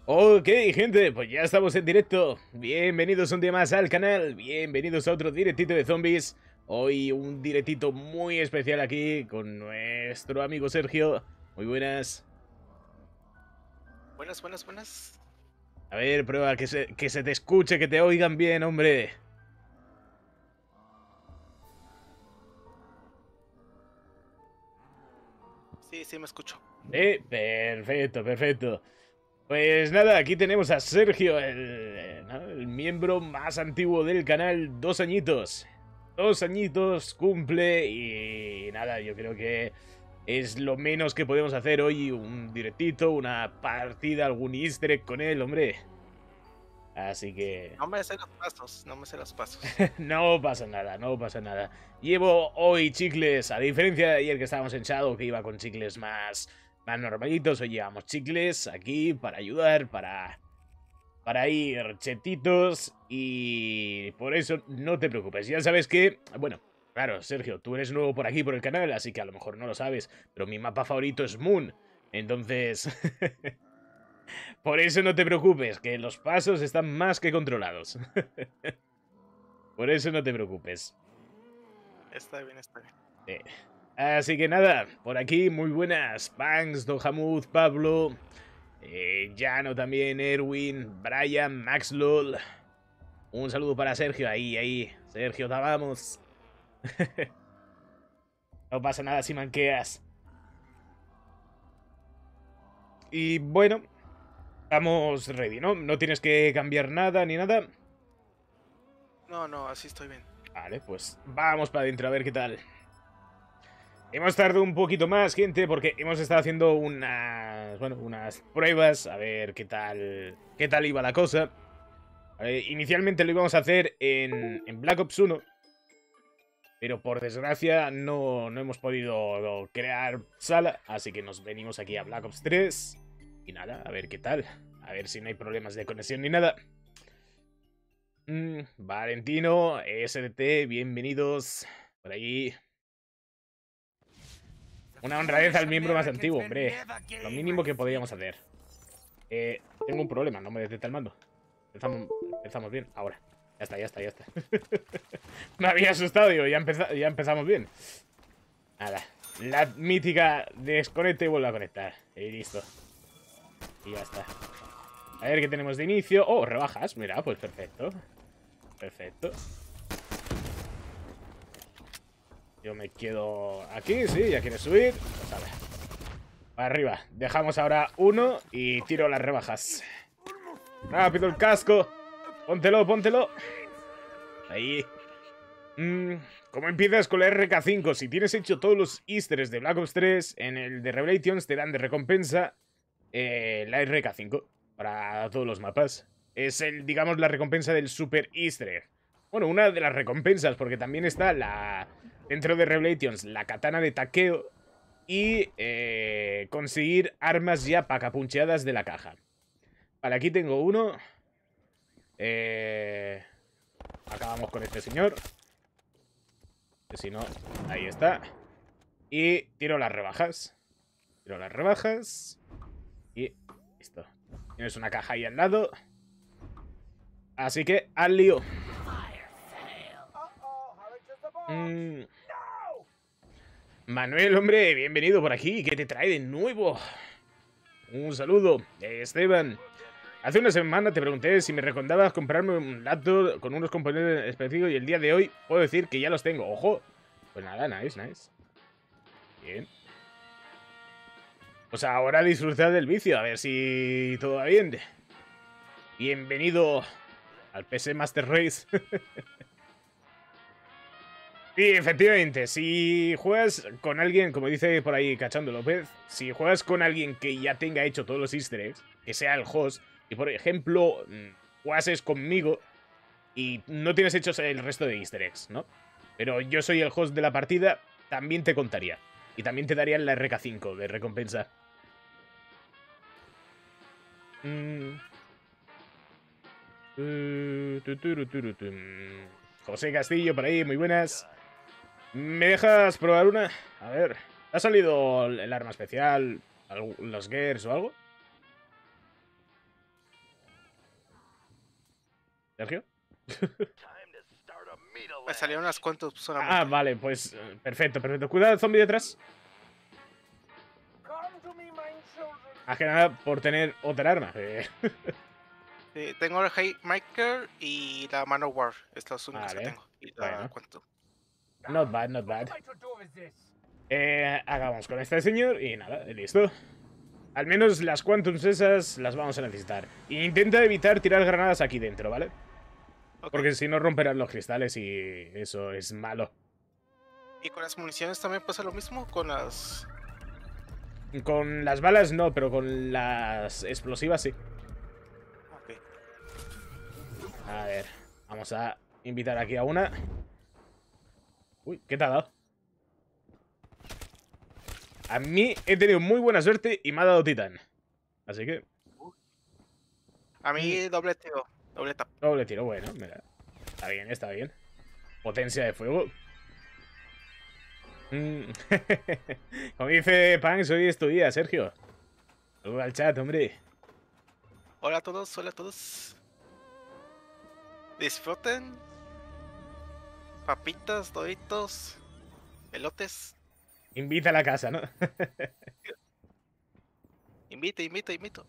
Ok, gente, pues ya estamos en directo. Bienvenidos un día más al canal. Bienvenidos a otro directito de zombies. Hoy un directito muy especial aquí con nuestro amigo Sergio. Muy buenas. Buenas, buenas, buenas. A ver, prueba que se te escuche, que te oigan bien, hombre. Sí, sí, me escucho. Perfecto, perfecto. Pues nada, aquí tenemos a Sergio, ¿no? El miembro más antiguo del canal, 2 añitos. 2 añitos cumple y nada, yo creo que es lo menos que podemos hacer hoy, un directito, una partida, algún easter egg con él, hombre. Así que No me sé los pasos, no me sé los pasos. no pasa nada, no pasa nada. Llevo hoy chicles, a diferencia de ayer que estábamos en Shadow, que iba con chicles más normalitos, hoy llevamos chicles aquí para ayudar, para ir chetitos y por eso no te preocupes. Ya sabes que, bueno, claro, Sergio, tú eres nuevo por aquí, por el canal, así que a lo mejor no lo sabes, pero mi mapa favorito es Moon. Entonces, por eso no te preocupes, que los pasos están más que controlados. Por eso no te preocupes. Está bien, está bien. Eh, Así que nada, por aquí muy buenas. Banks, Dohamud, Pablo, Llano también, Erwin, Brian, Maxlol. Un saludo para Sergio, ahí. Sergio, te vamos. No pasa nada si manqueas. Y bueno, estamos ready, ¿no? No tienes que cambiar nada ni nada. No, no, así estoy bien. Vale, pues vamos para adentro a ver qué tal. Hemos tardado un poquito más, gente, porque hemos estado haciendo unas pruebas, a ver qué tal iba la cosa. Inicialmente lo íbamos a hacer en Black Ops 1, pero por desgracia no hemos podido crear sala, así que nos venimos aquí a Black Ops 3. Y nada, a ver qué tal. A ver si no hay problemas de conexión ni nada. Valentino, SDT, bienvenidos por ahí. Una honradez al miembro más antiguo, hombre. Lo mínimo que podíamos hacer. Tengo un problema, no me detecta el mando. Empezamos bien, ahora. Ya está. Me había asustado, digo, ya empezamos bien. Nada. La mítica desconecta y vuelve a conectar. Y listo. Y ya está. A ver qué tenemos de inicio. Oh, rebajas. Mira, pues perfecto. Perfecto. Yo me quedo aquí, sí, ya quieres subir. Pues a ver. Para arriba. Dejamos ahora uno y tiro las rebajas. Rápido el casco. Póntelo. Ahí. ¿Cómo empiezas con la RK5? Si tienes hecho todos los easter eggs de Black Ops 3, en el de Revelations te dan de recompensa la RK5 para todos los mapas. Es digamos, la recompensa del Super Easter egg. Bueno, una de las recompensas, porque también está dentro de Revelations, la katana de Takeo y conseguir armas ya pacapuncheadas de la caja. Vale, aquí tengo uno. Acabamos con este señor. Que si no, ahí está. Y tiro las rebajas. Y listo. Tienes una caja ahí al lado. Así que al lío. Mm, Manuel, hombre, bienvenido por aquí. ¿Qué te trae de nuevo? Un saludo. Esteban. Hace una semana te pregunté si me recomendabas comprarme un laptop con unos componentes específicos y el día de hoy puedo decir que ya los tengo. ¡Ojo! Pues nada, nice. Bien. Pues ahora disfrutar del vicio, a ver si todo va bien. Bienvenido al PC Master Race. Sí, efectivamente, si juegas con alguien, como dice por ahí Cachando López, si juegas con alguien que ya tenga hecho todos los easter eggs, que sea el host, y por ejemplo, jugases conmigo y no tienes hechos el resto de easter eggs, ¿no? Pero yo soy el host de la partida, también te contaría. Y también te darían la RK5 de recompensa. Mm, José Castillo por ahí, muy buenas. ¿Me dejas probar una? A ver, ¿ha salido el arma especial? ¿Los gears o algo? ¿Sergio? Me salieron unas cuantas solamente. Ah, vale, pues perfecto, perfecto. Cuidado, zombie detrás. Más que nada por tener otra arma. Sí, tengo el Haymaker y la Manowar. Es las únicas que Vale, tengo. Y la bueno. cuento. Not bad, not bad. Hagamos con este señor y nada, listo. Al menos las Quantums esas las vamos a necesitar. Intenta evitar tirar granadas aquí dentro, ¿vale? Ok. Porque si no romperán los cristales y eso es malo. ¿Y con las municiones también pasa lo mismo? Con las... Con las balas no, pero con las explosivas sí. Ok. A ver, vamos a invitar aquí a una. Uy, ¿qué te ha dado? A mí he tenido muy buena suerte y me ha dado titán. Así que... A mí doble tiro. Doble tap. doble tiro, bueno, mira. Está bien, está bien. Potencia de fuego. Como dice Pan, hoy es tu día, Sergio. Saluda al chat, hombre. Hola a todos, hola a todos. Disfruten. Papitas, doritos, elotes. Invita a la casa, ¿no? Invito.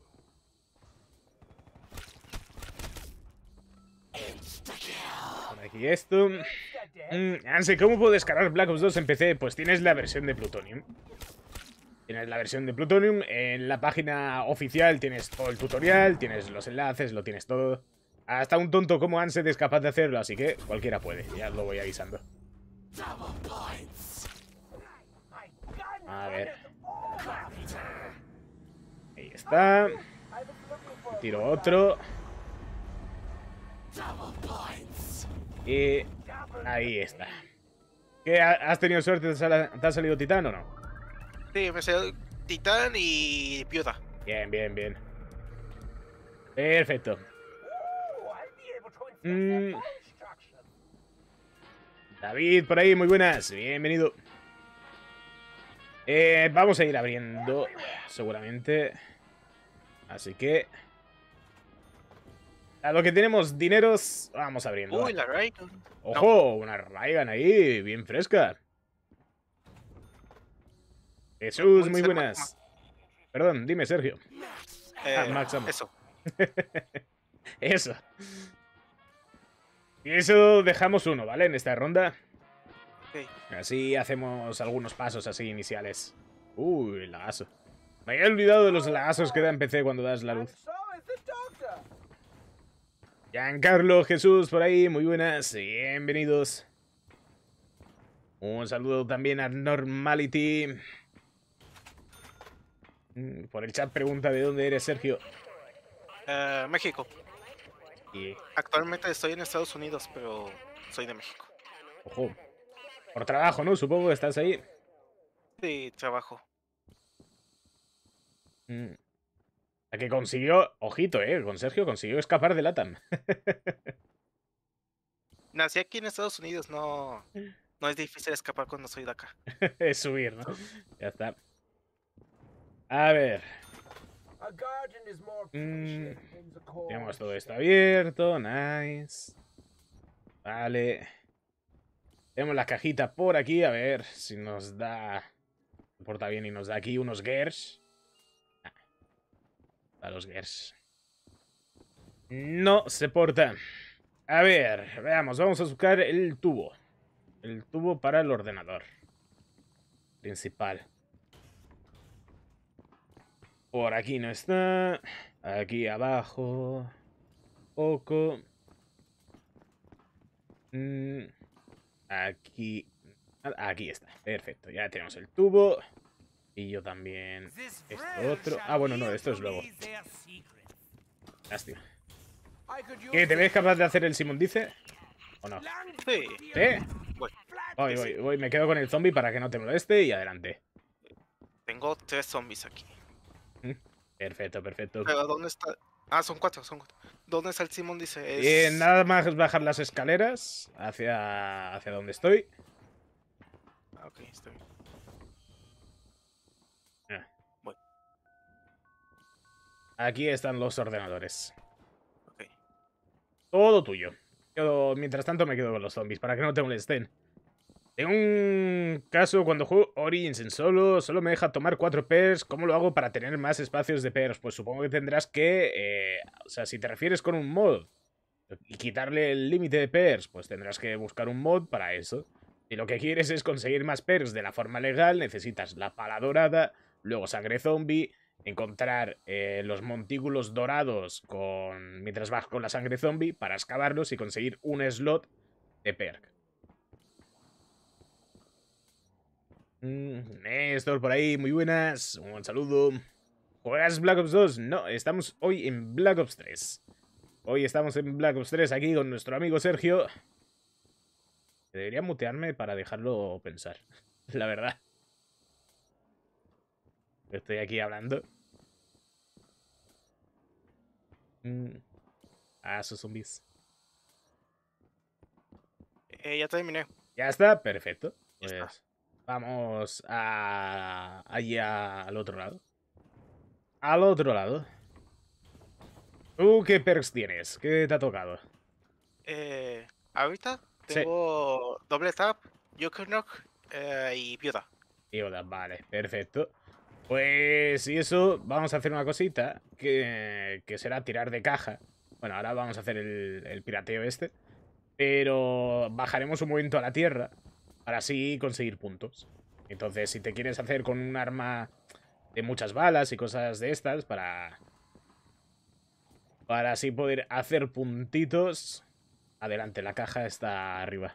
Por aquí esto. Anse, ¿cómo puedo descargar Black Ops 2 en PC? Pues tienes la versión de Plutonium. Tienes la versión de Plutonium. En la página oficial tienes todo el tutorial, tienes los enlaces, lo tienes todo. Hasta un tonto como Ansel es capaz de hacerlo, así que cualquiera puede. Ya lo voy avisando. A ver. Ahí está. Tiro otro. Y ahí está. ¿Qué? ¿Has tenido suerte? ¿Te ha salido titán o no? Sí, me salió titán y viuda. Bien, bien, bien. Perfecto. David, por ahí, muy buenas. Bienvenido. Vamos a ir abriendo, seguramente. Así que... a lo que tenemos dineros, vamos abriendo. Uy, la Raiden. ¡Ojo! Una Raigan ahí, bien fresca. Jesús, muy buenas. Perdón, dime, Sergio. Max Ammo. Eso. Eso. Y eso dejamos uno, ¿vale? En esta ronda. Okay. Así hacemos algunos pasos así iniciales. Uy, lagazo. Me había olvidado de los lagazos que da en PC cuando das la luz. Giancarlo, Jesús, por ahí, muy buenas. Bienvenidos. Un saludo también a Normality. Por el chat pregunta de dónde eres, Sergio. México. Y... actualmente estoy en Estados Unidos, pero soy de México. ojo. Por trabajo, ¿no? Supongo que estás ahí. Sí, trabajo. La que consiguió... ojito, con Sergio consiguió escapar de LATAM. Nací aquí en Estados Unidos, no es difícil escapar cuando soy de acá. Es subir, ¿no? Ya está. A ver. Tenemos todo esto abierto. Nice. Vale. Tenemos la cajita por aquí. A ver si nos da... se porta bien y nos da aquí unos Gers. A los Gers. No se porta. A ver, veamos. Vamos a buscar el tubo. El tubo para el ordenador principal. Por aquí no está. Aquí abajo. Poco. Aquí. Aquí está. Perfecto. Ya tenemos el tubo. Y yo también. Esto otro. Ah, bueno, no. Esto es luego. Lástima. ¿Qué? ¿Te ves capaz de hacer el Simón dice? ¿O no? Sí. ¿Eh? Voy. Voy. Me quedo con el zombie para que no te moleste y adelante. Tengo 3 zombies aquí. Perfecto, perfecto. Pero ¿dónde está? Ah, son 4. ¿Dónde está el Simón? Dice. Nada más bajar las escaleras hacia donde estoy. Ah, ok, está bien. Voy. Aquí están los ordenadores. Ok. Todo tuyo. Mientras tanto me quedo con los zombies, para que no te molesten. En un caso, cuando juego Origins en solo me deja tomar 4 pairs. ¿Cómo lo hago para tener más espacios de pairs? Pues supongo que tendrás que... o sea, si te refieres con un mod y quitarle el límite de pairs, pues tendrás que buscar un mod para eso. Si lo que quieres es conseguir más pairs de la forma legal, necesitas la pala dorada, luego sangre zombie, encontrar los montículos dorados mientras vas con la sangre zombie para excavarlos y conseguir un slot de perk. Néstor por ahí, muy buenas, un saludo. ¿Juegas Black Ops 2? No, estamos hoy en Black Ops 3. Hoy estamos en Black Ops 3 aquí con nuestro amigo Sergio. Debería mutearme para dejarlo pensar, la verdad. Estoy aquí hablando. Esos zombies. Ya terminé. Ya está, perfecto. Ya Pues está. vamos allá al otro lado. Al otro lado. ¿Tú qué perks tienes? ¿Qué te ha tocado? Ahorita Sí. tengo doble tap, Juggernaut y viuda. Yoda, vale, perfecto. Pues si eso, vamos a hacer una cosita que será tirar de caja. Bueno, ahora vamos a hacer el pirateo este. Pero bajaremos un momento a la tierra para así conseguir puntos. Entonces, si te quieres hacer con un arma de muchas balas y cosas de estas para así poder hacer puntitos, adelante, la caja está arriba.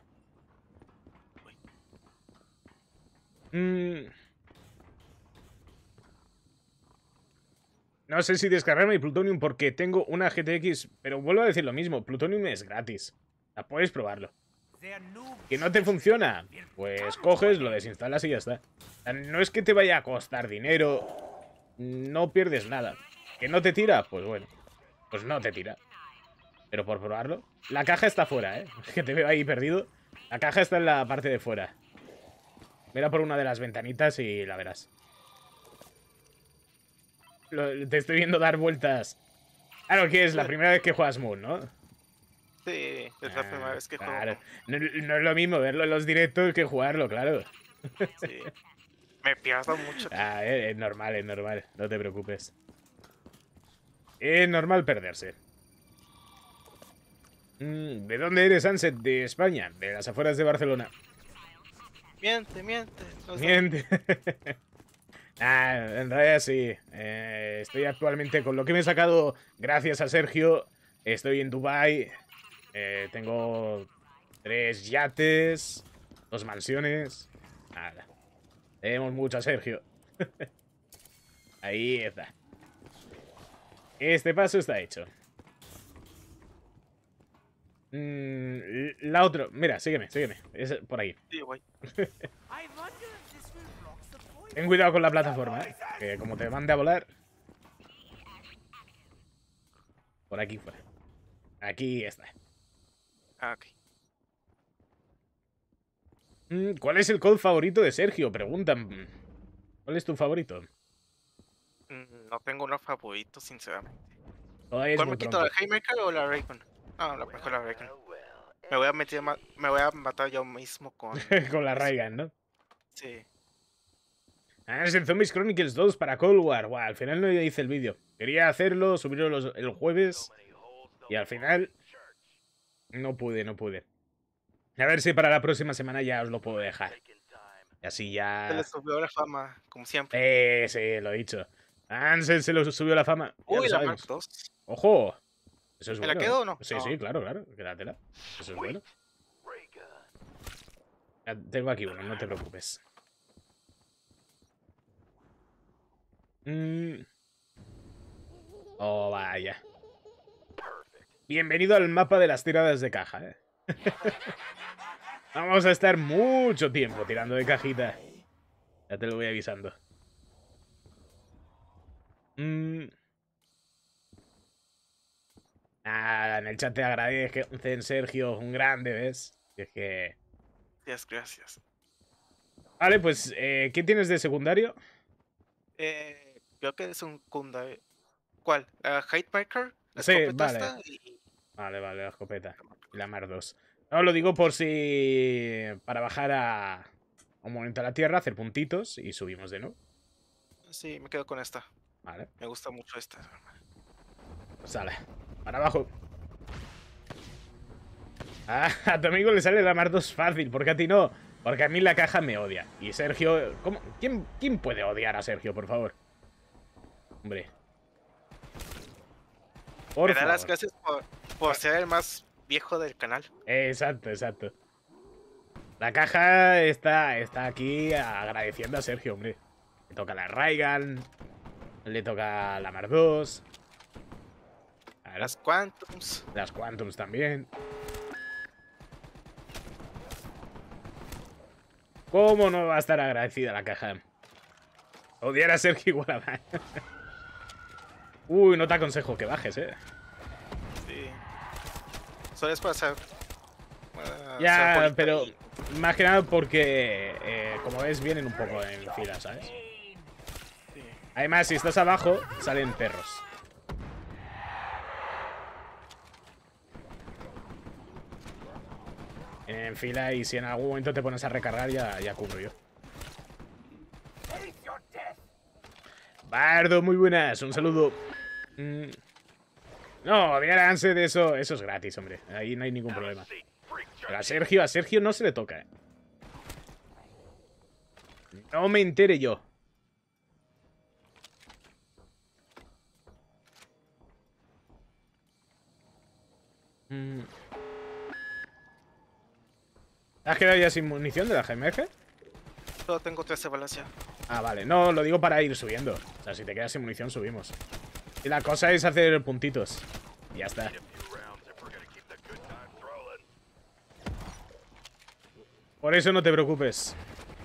No sé si descargarme Plutonium porque tengo una GTX, pero vuelvo a decir lo mismo, Plutonium es gratis. La puedes probarlo. ¿Que no te funciona? Pues coges, lo desinstalas y ya está. O sea, no es que te vaya a costar dinero, no pierdes nada. ¿Que no te tira? Pues bueno, pues no te tira. Pero por probarlo. La caja está fuera, ¿eh? Que te veo ahí perdido. La caja está en la parte de fuera. Mira por una de las ventanitas y la verás. Te estoy viendo dar vueltas. Claro que es la primera vez que juegas Moon, ¿no? Sí, es la primera vez que claro. juego. No es lo mismo verlo en los directos que jugarlo, claro. Sí. Me pierdo mucho. Es normal, no te preocupes. Es normal perderse. ¿De dónde eres, Sunset? De España, de las afueras de Barcelona. Miente, miente. No sé. Miente. En realidad sí. Estoy actualmente con lo que me he sacado gracias a Sergio. Estoy en Dubai. Tengo 3 yates, 2 mansiones. Nada. Tenemos mucho a Sergio. Ahí está. Este paso está hecho. La otra. Mira, sígueme. Es por ahí. Sí, güey. Ten cuidado con la plataforma, que como te mande a volar. Por aquí fuera. Aquí está. Ok. ¿Cuál es el code favorito de Sergio? Preguntan. ¿Cuál es tu favorito? No tengo uno favorito, sinceramente. Todavía es ¿Cuál muy me quito, pronto. la Haymaker o la Raycon? Ah, mejor la Raycon. Me voy a meter, me voy a matar yo mismo con... Con la Raigan, ¿no? Sí. Es el Zombies Chronicles 2 para Cold War. Buah, al final no hice el vídeo. Quería hacerlo, subirlo el jueves. Y al final... No pude. A ver si para la próxima semana ya os lo puedo dejar. Y así Se le ya... subió la fama, como siempre. Sí, lo he dicho. Ansel se lo subió la fama. Ya lo Uy, la Mark sabemos. II. ¡Ojo! Eso es ¿Me la bueno, ¿eh? quedo o no? Sí, No. sí, claro. Quédatela. Eso es bueno. Ya tengo aquí uno, no te preocupes. Oh, vaya. Bienvenido al mapa de las tiradas de caja, ¿eh? Vamos a estar mucho tiempo tirando de cajita. Ya te lo voy avisando. Nada, en el chat te agradecen, Sergio. Un grande, ¿ves? Y es que... Gracias. Vale, pues, ¿qué tienes de secundario? Creo que es un Kunda. ¿Cuál? ¿La Hatemaker? La Sí, escopeta vale. esta y... Vale, vale, la escopeta. Y la Mar 2. No, lo digo por si... Para bajar a un momento a la tierra, hacer puntitos y subimos de nuevo. Sí, me quedo con esta. Vale, Me gusta mucho esta. pues sale. Para abajo. Ah, a tu amigo le sale la Mar 2 fácil, ¿por qué a ti no? Porque a mí la caja me odia. Y Sergio... ¿Cómo? ¿Quién puede odiar a Sergio, por favor? Hombre. Por Me da las favor. gracias por ser el más viejo del canal. Exacto, exacto. La caja está aquí agradeciendo a Sergio, hombre. Le toca la Raigan. Le toca la Mar 2. Las Quantums. Las Quantums también. ¿Cómo no va a estar agradecida la caja? Odiar a Sergio igual a... Uy, no te aconsejo que bajes, Sí. Solo es para hacer. Ya, bolita pero y- más que nada porque, como ves, vienen un poco en fila, ¿sabes? sí. Además, si estás abajo, salen perros. En fila y si en algún momento te pones a recargar, ya cubro yo. Bardo, muy buenas, un saludo. No, véanse de eso es gratis, hombre. Ahí no hay ningún problema. Pero a Sergio no se le toca, No me entere yo. ¿Has quedado ya sin munición de la GMF? Solo tengo 13 balas ya. Ah, vale. No, lo digo para ir subiendo. O sea, si te quedas sin munición, subimos. Y la cosa es hacer puntitos. Y ya está. Por eso no te preocupes.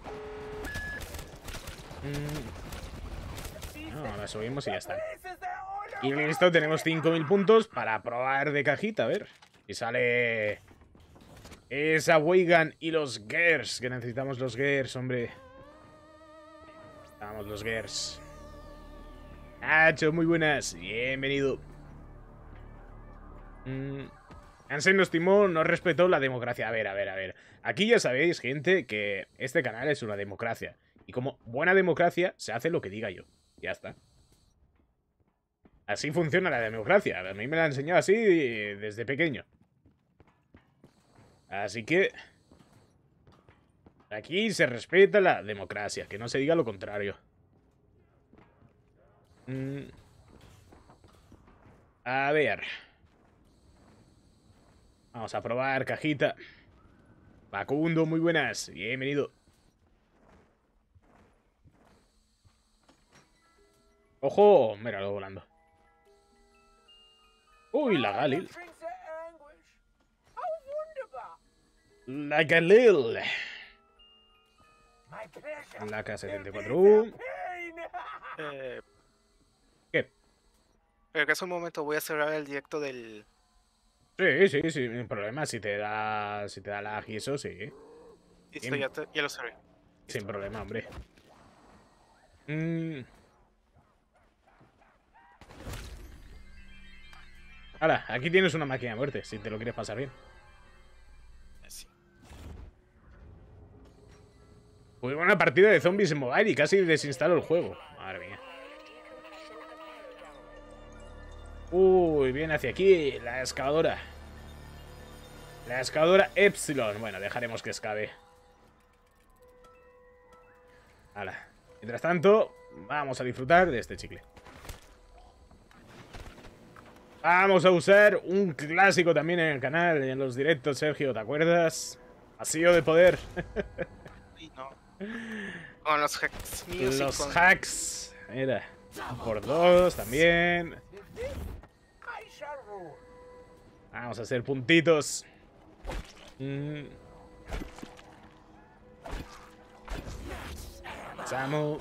No, ahora subimos y ya está. Y listo, tenemos 5000 puntos para probar de cajita, a ver. Y sale... Esa Weigan y los Gers, que necesitamos los Gers, hombre. Vamos, los Gers. Nacho, muy buenas. Bienvenido. Hansen nos timó, no respetó la democracia. A ver. Aquí ya sabéis, gente, que este canal es una democracia. Y como buena democracia, se hace lo que diga yo. Ya está. Así funciona la democracia. A mí me la han enseñado así desde pequeño. Así que... Aquí se respeta la democracia, que no se diga lo contrario. A ver. Vamos a probar cajita. Facundo, muy buenas. Bienvenido. ¡Ojo! Míralo volando. Uy, la Galil. La Galil. La K74U. ¿Qué? Pero que hace un momento voy a cerrar el directo del... Sí, sin problema. Si te da lag y eso, sí. Listo, ya lo cerré. Sin problema, hombre. Ahora, aquí tienes una máquina de muerte, si te lo quieres pasar bien. Sí. Fue una partida de zombies en mobile y casi desinstalo el juego. Madre mía. Uy, viene hacia aquí la excavadora. La excavadora Epsilon. Bueno, dejaremos que excave. Hala. Mientras tanto, vamos a disfrutar de este chicle. Vamos a usar un clásico también en el canal, en los directos, Sergio, ¿te acuerdas? Vacío de poder. Sí, no. Con los hacks míos. Los con... hacks. Mira. Por dos también. Vamos a hacer puntitos. Samu.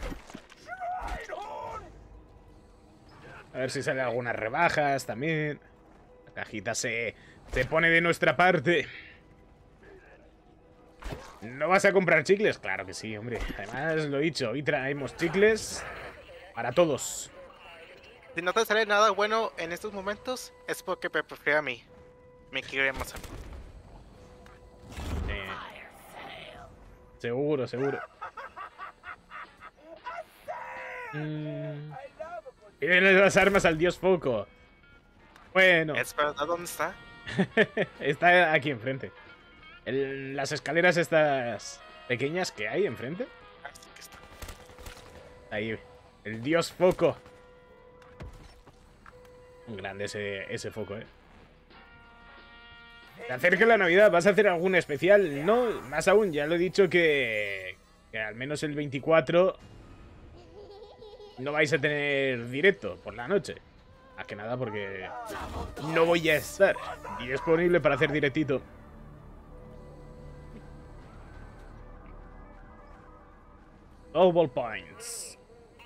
A ver si sale algunas rebajas también. La cajita se pone de nuestra parte. ¿No vas a comprar chicles? Claro que sí, hombre. Además, lo he dicho, hoy traemos chicles para todos. Si no te sale nada bueno en estos momentos, es porque me prefiero a mí. Me quiero ir más a... Seguro, seguro. Pídenle las armas al dios Foco. Bueno. ¿Es verdad dónde está? Está aquí enfrente. Las escaleras estas pequeñas que hay enfrente. Ah, sí que está. Ahí. El dios Foco. Un grande ese Foco, Se acerca la Navidad. ¿Vas a hacer algún especial? No, más aún, ya lo he dicho que al menos el 24 no vais a tener directo por la noche. Más que nada porque no voy a estar disponible para hacer directito. Double points.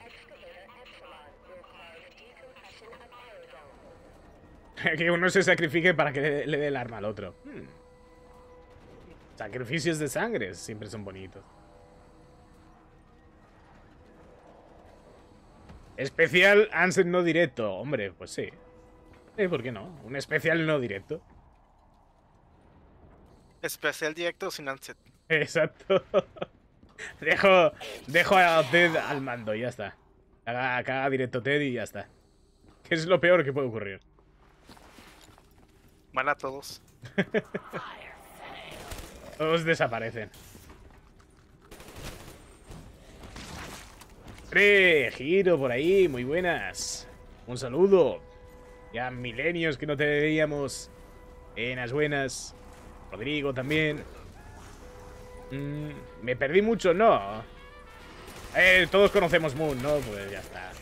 Que uno se sacrifique para que le dé el arma al otro. Sacrificios de sangre siempre son bonitos. Especial Ansem no directo. Hombre, pues sí. ¿Por qué no? Un especial no directo. Especial directo sin Ansem. Exacto. Dejo a Ted al mando y ya está. Que haga directo Ted y ya está. Que es lo peor que puede ocurrir. Van a todos. Todos desaparecen. Giro por ahí, muy buenas. Un saludo. Ya milenios que no te veíamos. Buenas, buenas. Rodrigo también. ¿Me perdí mucho? No. Todos conocemos Moon, ¿no? Pues ya está.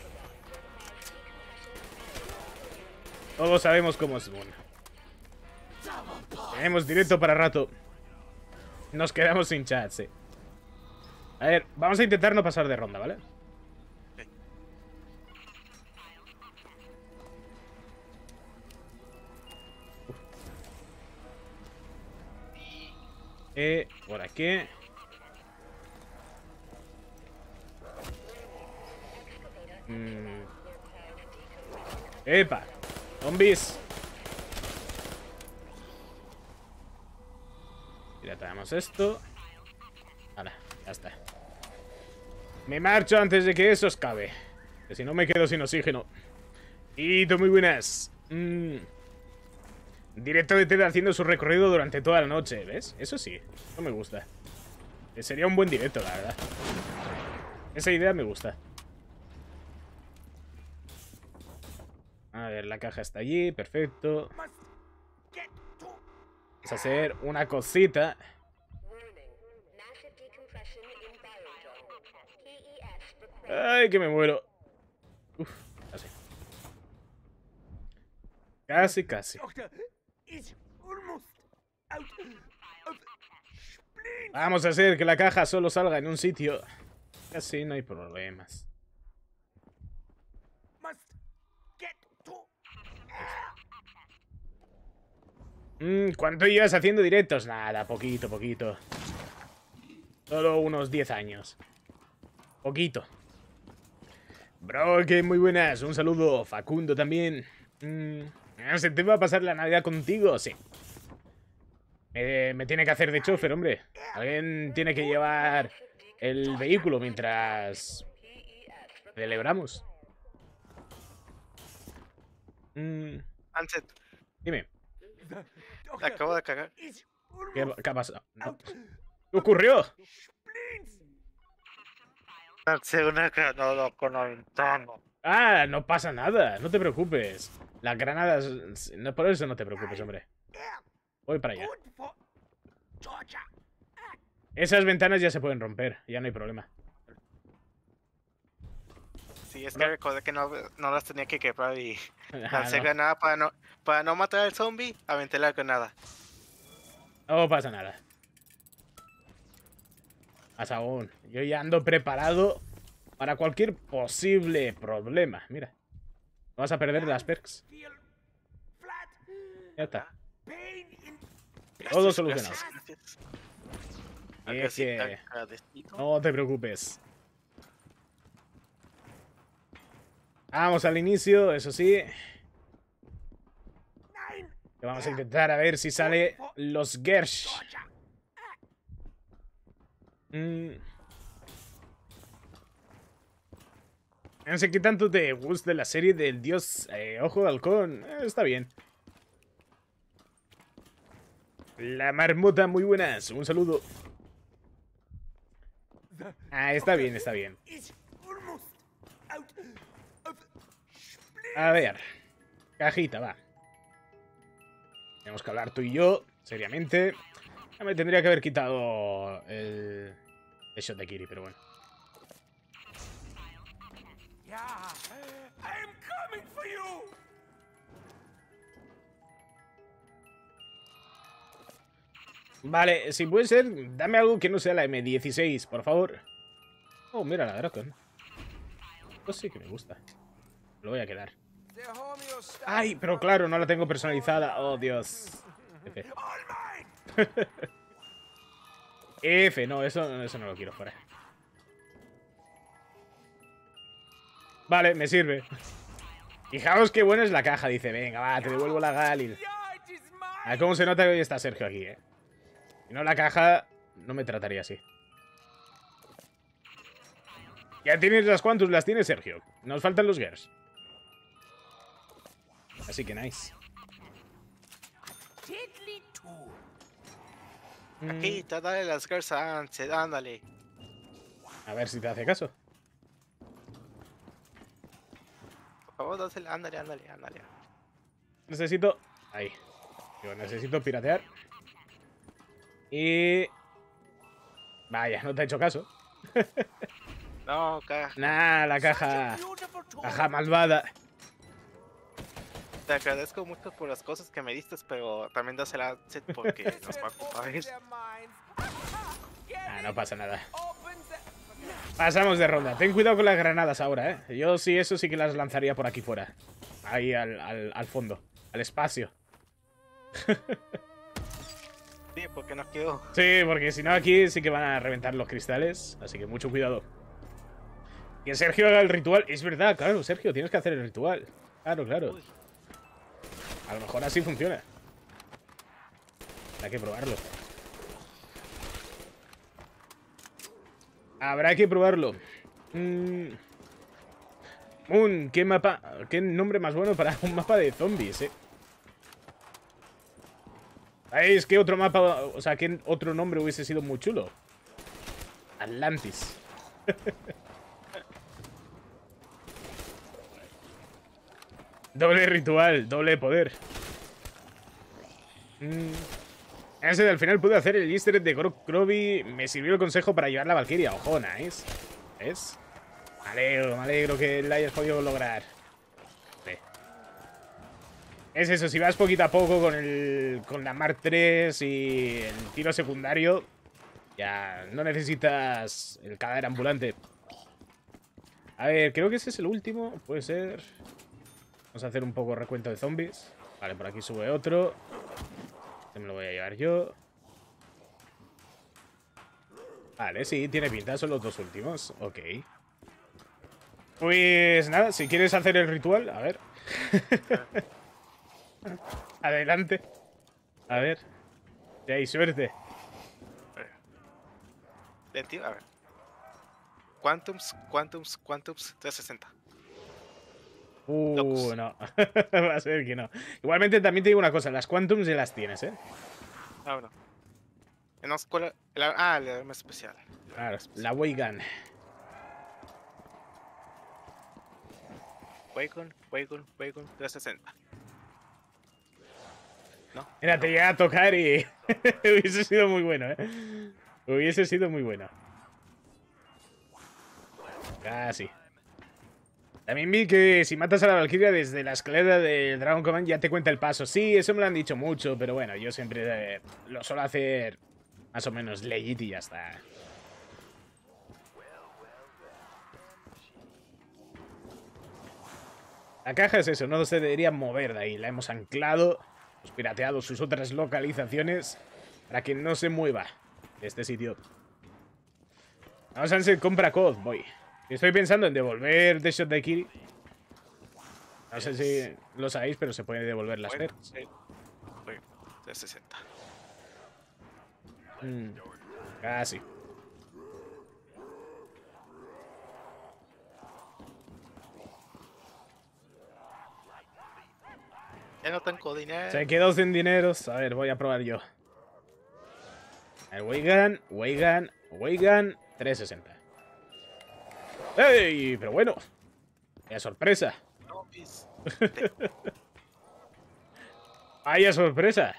Todos sabemos cómo es Moon. Tenemos directo para rato. Nos quedamos sin chat, sí. A ver, vamos a intentar no pasar de ronda, ¿vale? Por aquí. ¡Epa! ¡Zombies! Ya tenemos esto. Ahora, ya está. Me marcho antes de que eso escape. Que si no me quedo sin oxígeno. Y tú muy buenas. Directo de Ted haciendo su recorrido durante toda la noche, ¿ves? Eso sí, no me gusta. Sería un buen directo, la verdad. Esa idea me gusta. A ver, la caja está allí, perfecto. Vamos a hacer una cosita. Ay, que me muero. Uf, casi. Casi, casi. Vamos a hacer que la caja solo salga en un sitio. Así no hay problemas. ¿Cuánto llevas haciendo directos? Nada, poquito, poquito. Solo unos 10 años. Poquito. Bro, que muy buenas. Un saludo. Facundo también. ¿Se te va a pasar la Navidad contigo? Sí. Me tiene que hacer de chofer, hombre. Alguien tiene que llevar el vehículo mientras celebramos. Ansem, Dime. acabo de cagar. ¿Qué ha pasado? No. ¿Qué ocurrió? Lancé una granada con la ventana. Ah, no pasa nada. No te preocupes. Las granadas... No, por eso no te preocupes, hombre. Voy para allá. Esas ventanas ya se pueden romper. Ya no hay problema. Sí, es que recordé que no las tenía que quebrar y lancé No. granada para no matar al zombie, aventé la granada. No pasa nada. Más aún. Yo ya ando preparado para cualquier posible problema. Mira. No vas a perder las perks. Ya está. Todo solucionado. Es que... No te preocupes. Vamos al inicio, eso sí. Que vamos a intentar a ver si sale los Gersh. No sé qué tanto te gusta la serie del dios Ojo de Halcón. Está bien. La marmota, muy buenas. Un saludo. Ah, está bien, está bien. A ver. Cajita, va. Tenemos que hablar tú y yo, seriamente. Ya me tendría que haber quitado el shot de Kiri, pero bueno. Vale, si puede ser, dame algo que no sea la M16, por favor. Oh, mira la Drakon. Esto sí que me gusta. Lo voy a quedar. Ay, pero claro, no la tengo personalizada. Oh, Dios. F. F, no, eso no lo quiero fuera. Vale, me sirve. Fijaos qué buena es la caja. Dice, venga, va, te devuelvo la Galil. A ver cómo se nota que hoy está Sergio aquí, Si no, la caja no me trataría así. Ya tienes las Quantus, las tiene Sergio. Nos faltan los Gers. Así que nice. Aquí, dale las girls a Ansel, ándale. A ver si te hace caso. Por favor, dásela, ándale. Necesito... Ahí. Yo necesito piratear. Y... Vaya, no te ha hecho caso. No, caja. Nah, la caja... Caja malvada. Te agradezco mucho por las cosas que me diste, pero también dásela a Ansel porque nos va a ocupar. Ah, no pasa nada. Pasamos de ronda. Ten cuidado con las granadas ahora, Yo sí, eso sí que las lanzaría por aquí fuera. Ahí al fondo. Al espacio. Sí, porque no quiero. Sí, porque si no aquí sí que van a reventar los cristales. Así que mucho cuidado. Que Sergio haga el ritual. Es verdad, claro, Sergio, tienes que hacer el ritual. Claro, claro. Uy. A lo mejor así funciona. Hay que probarlo. Habrá que probarlo. ¿Qué mapa? ¿Qué nombre más bueno para un mapa de zombies, ¿Sabéis qué otro mapa? O sea, ¿qué otro nombre hubiese sido muy chulo? Atlantis. Doble ritual, doble poder. Ese al final pude hacer el easter egg de Krovi. Me sirvió el consejo para llevar la Valkyria. Ojo, nice. ¿Ves? Me alegro que la hayas podido lograr. Sí. Es eso, si vas poquito a poco con la Mark III y el tiro secundario, ya no necesitas el cadáver ambulante. A ver, creo que ese es el último. Puede ser. Vamos a hacer un poco recuento de zombies. Vale, por aquí sube otro. Este me lo voy a llevar yo. Vale, sí, tiene pinta. Son los dos últimos. Ok. Pues nada, si quieres hacer el ritual, a ver. Adelante. A ver. Si hay suerte. A ver. Quantums 360. Locus. No. Va a ser que no. Igualmente también te digo una cosa, las Quantums ya las tienes, Ah, bueno. En la escuela. La arma especial. Claro, la Waygun. Waygun 360. No. Mira, te llega a tocar y hubiese sido muy bueno, Hubiese sido muy bueno. Casi. También vi que si matas a la Valkyria desde la escalera del Dragon Command ya te cuenta el paso. Sí, eso me lo han dicho mucho, pero bueno, yo siempre lo suelo hacer más o menos legit y ya está. La caja es eso, no se debería mover de ahí. La hemos anclado, hemos pirateado sus otras localizaciones para que no se mueva de este sitio. Vamos a hacer compra COD, voy. Estoy pensando en devolver The Shot de Kiri. No sé si lo sabéis, pero se puede devolver las perks. Sí. de 60. Casi. Ya no tengo dinero. Se quedó sin dineros. A ver, voy a probar yo. El Weigan, 360. ¡Ey! Pero bueno. ¡Vaya sorpresa! Zombies. ¡Vaya sorpresa!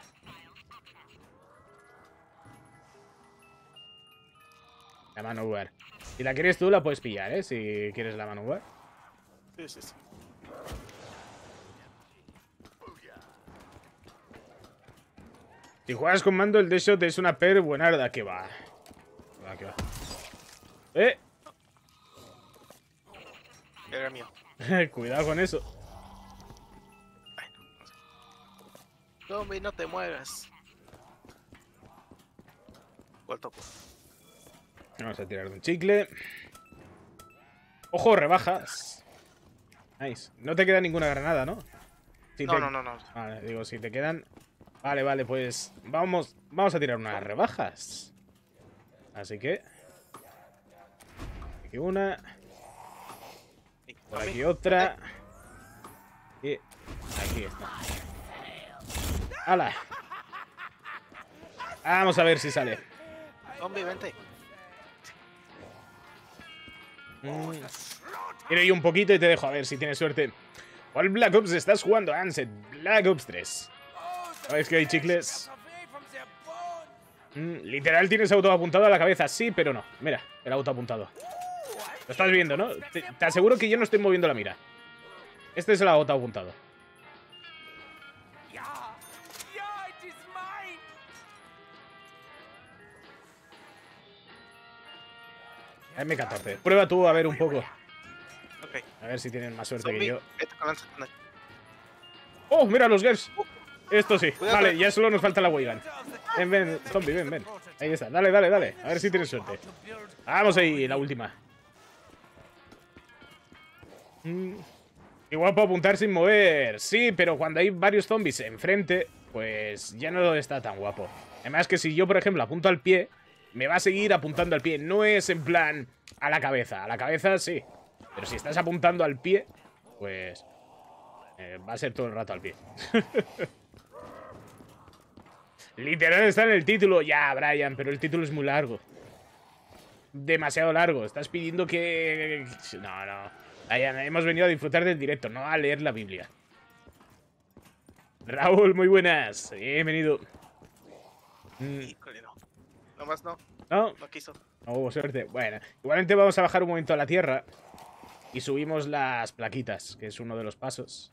La Manowar. Si la quieres tú, la puedes pillar, ¿eh? Si quieres la Manowar. Sí, sí, sí. Si juegas con mando, el Deadshot es una per buenarda. Que va. Que va. Era mío. Cuidado con eso. Zombie, no te muevas. Vuelto. Vamos a tirar de un chicle. ¡Ojo, rebajas! Nice. No te queda ninguna granada, ¿no? Si No, te... no. Vale, digo, si te quedan... Vale, pues vamos a tirar unas rebajas. Así que... Aquí una... Por aquí otra... Y aquí está. ¡Hala! Vamos a ver si sale. Zombie, vente. Tiro yo un poquito y te dejo a ver si tienes suerte. ¿Cuál Black Ops estás jugando, Ansett? Black Ops 3. ¿Sabéis que hay chicles? Literal tienes auto apuntado a la cabeza. Sí, pero no. Mira, el auto apuntado. Lo estás viendo, ¿no? Te aseguro que yo no estoy moviendo la mira. Este es el auto apuntado. M14. Prueba tú a ver un poco. Ok. A ver si tienen más suerte Zombie, que yo. vete con lanza con él. ¡Oh, mira los girls! Esto sí. Cuidado, Vale, ya solo nos falta la Weigan. Ven, zombie, ven. Ahí está. Dale. A ver si tienes suerte. Vamos ahí, la última. Qué guapo apuntar sin mover. Sí, pero cuando hay varios zombies enfrente, pues ya no está tan guapo. Además que si yo, por ejemplo, apunto al pie, me va a seguir apuntando al pie. No es en plan a la cabeza. A la cabeza sí. Pero si estás apuntando al pie, pues va a ser todo el rato al pie. Literal está en el título. Ya, Brian, pero el título es muy largo. Demasiado largo. Estás pidiendo que... No. Brian, hemos venido a disfrutar del directo, no a leer la Biblia. Raúl, muy buenas. Bienvenido. Híjole, no. Nomás no. ¿No? No quiso. No hubo suerte. Bueno, igualmente vamos a bajar un momento a la tierra. Y subimos las plaquitas, que es uno de los pasos.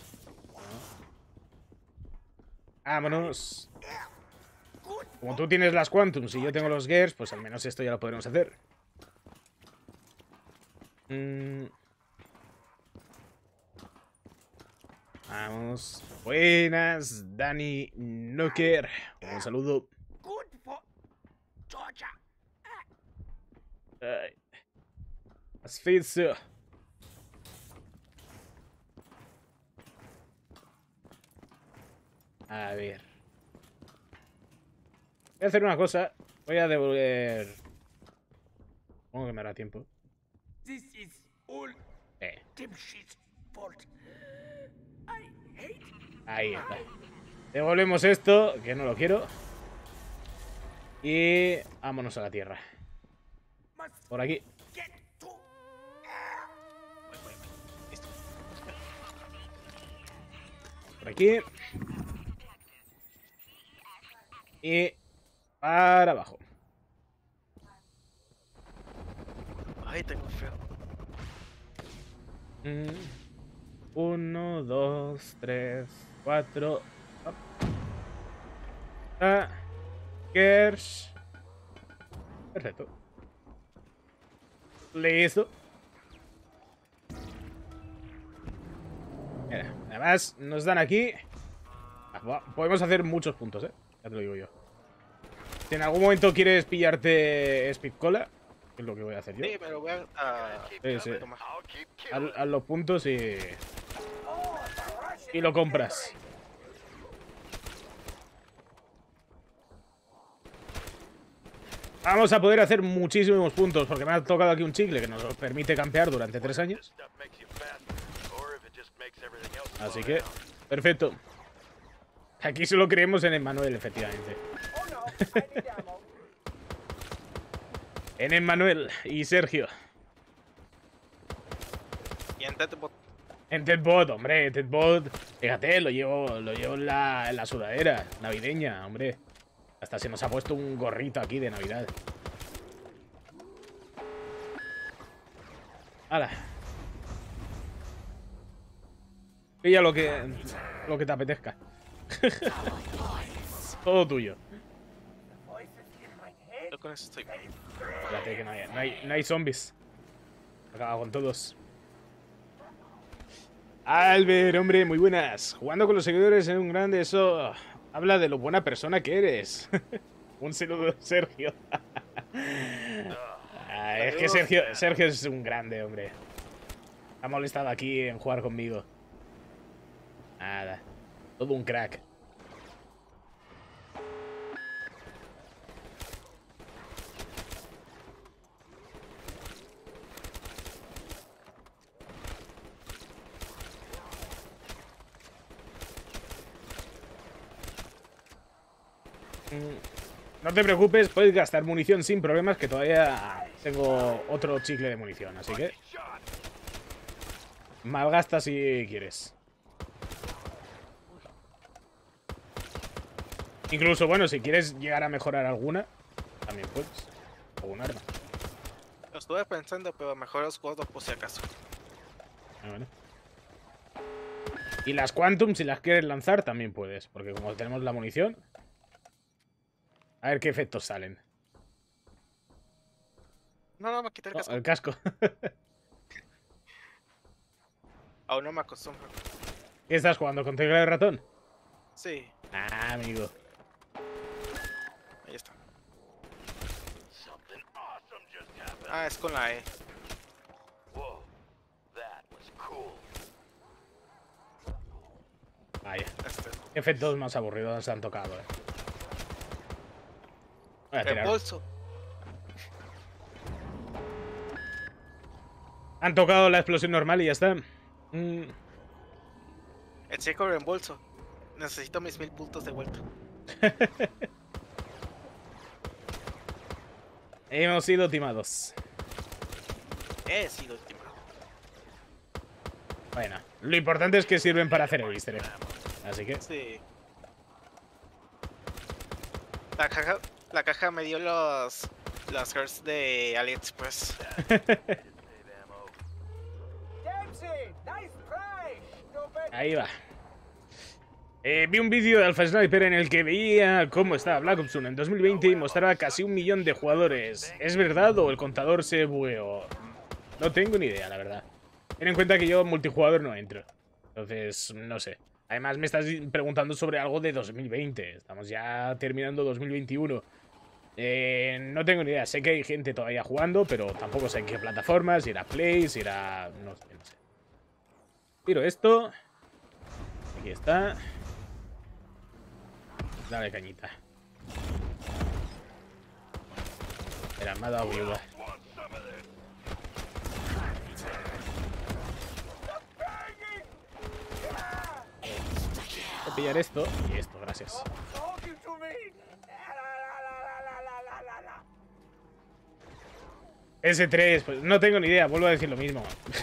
Vámonos. Como tú tienes las Quantums y yo tengo los Gears, pues al menos esto ya lo podremos hacer. Vamos. Buenas, Dani Nocker. Un saludo. Asfixio. A ver. Voy a hacer una cosa. Voy a devolver... Supongo que me hará tiempo. Ahí está. Devolvemos esto, que no lo quiero. Y vámonos a la tierra. Por aquí. Por aquí. Y para abajo. Ay, tengo feo. 1, 2, 3, 4. Kers. Perfecto. Listo. Mira, además nos dan aquí. Podemos hacer muchos puntos, ya te lo digo yo. Si en algún momento quieres pillarte Speed Cola, que es lo que voy a hacer yo. Sí, pero voy a... Sí. Haz los puntos y lo compras. Vamos a poder hacer muchísimos puntos, porque me ha tocado aquí un chicle que nos permite campear durante 3 años. Así que, perfecto. Aquí solo creemos en Emmanuel, efectivamente. En Emmanuel y Sergio. Y en Deadbot. En Deadbot, hombre, Deadbot. Fíjate, lo llevo en la sudadera navideña, hombre. Hasta se nos ha puesto un gorrito aquí de Navidad. ¡Hala! Pilla lo que te apetezca. Todo tuyo. Yo con eso estoy bien. Espérate que no hay zombies. Acaba con todos. Albert, hombre, muy buenas. Jugando con los seguidores en un grande, eso habla de lo buena persona que eres. Un saludo, Sergio. Es que Sergio es un grande, hombre. Ha molestado aquí en jugar conmigo. Nada. Todo un crack. No te preocupes, puedes gastar munición sin problemas, que todavía tengo otro chicle de munición, así que malgasta si quieres. Incluso, bueno, si quieres llegar a mejorar alguna, también puedes. O un arma. Lo estuve pensando, pero mejor los gordos por si acaso. Bueno. Y las Quantum, si las quieres lanzar, también puedes, porque como tenemos la munición... A ver qué efectos salen. No, me quité el casco. El casco. Aún no me acostumbro. ¿Qué estás jugando? ¿Con tecla de ratón? Sí, Ah, amigo. ahí está. Ah, es con la E. Vaya. Este. ¿Qué efectos más aburridos se han tocado, Voy a tirar. Reembolso. Han tocado la explosión normal y ya está. El checo reembolso. Necesito mis 1000 puntos de vuelta. Hemos sido timados. He sido timado. Bueno, lo importante es que sirven para hacer el easter egg. Así que... Sí. La caja me dio los hearts de AliExpress. Ahí va. Vi un vídeo de Alpha Sniper en el que veía cómo estaba Black Ops 1 en 2020 y mostraba casi 1 millón de jugadores. ¿Es verdad o el contador se bugueó? No tengo ni idea, la verdad. Ten en cuenta que yo en multijugador no entro. Entonces, no sé. Además, me estás preguntando sobre algo de 2020. Estamos ya terminando 2021. No tengo ni idea. Sé que hay gente todavía jugando, pero tampoco sé en qué plataformas. Si era Play, si era... No sé. Tiro esto. Aquí está. Dale cañita. Espera, me ha dado viuda. Voy a pillar esto y esto, gracias. S3, pues no tengo ni idea, vuelvo a decir lo mismo.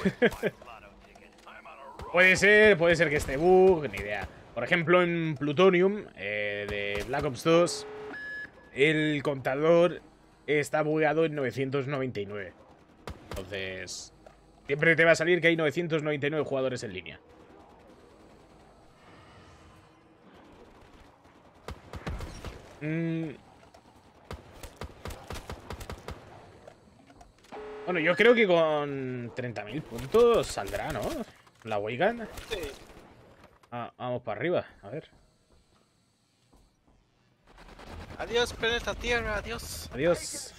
Puede ser que esté bug, ni idea. Por ejemplo, en Plutonium, de Black Ops 2, el contador está bugueado en 999. Entonces, siempre te va a salir que hay 999 jugadores en línea. Bueno, yo creo que con 30.000 puntos saldrá, ¿no? La Weigan. Sí. Ah, vamos para arriba, a ver. Adiós, planeta Tierra, adiós. Adiós.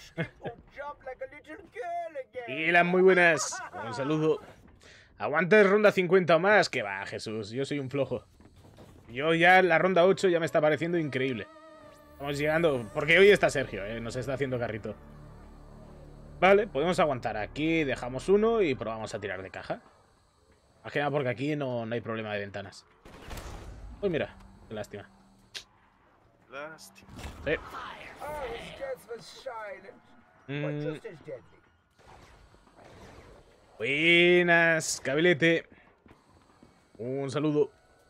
Y las muy buenas. Un saludo. ¿Aguantas ronda 50 o más? Que va, Jesús. Yo soy un flojo. Yo ya en la ronda 8 ya me está pareciendo increíble. Estamos llegando, porque hoy está Sergio, nos está haciendo carrito. Vale, podemos aguantar. Aquí dejamos uno y probamos a tirar de caja. Más que nada porque aquí no hay problema de ventanas. Uy, mira, qué lástima. Lástima. Sí. Oh, his death was silent, but just as deadly. Buenas, Cabilete. Un saludo.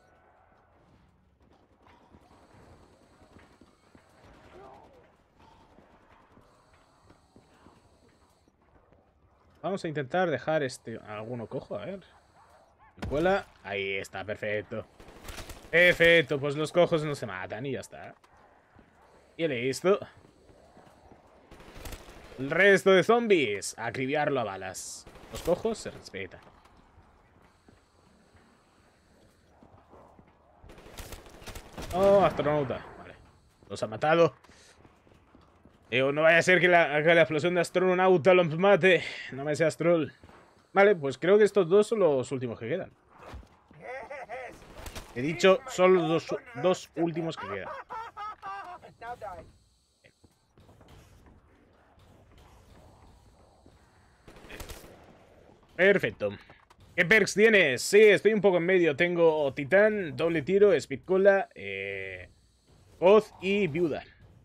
Vamos a intentar dejar alguno cojo, a ver. Cuela. Ahí está, perfecto. Perfecto, pues los cojos no se matan y ya está. Y listo. El resto de zombies, acribillarlo a balas. Los cojos se respetan. Oh, astronauta. Vale. Los ha matado. No vaya a ser que la explosión de astronauta los mate. No me seas troll. Vale, pues creo que estos dos son los últimos que quedan. Yes. He dicho, son los dos últimos que quedan. Now die. Perfecto. ¿Qué perks tienes? Sí, estoy un poco en medio. Tengo Titán, Doble Tiro, Speed Cola, Voz y Viuda.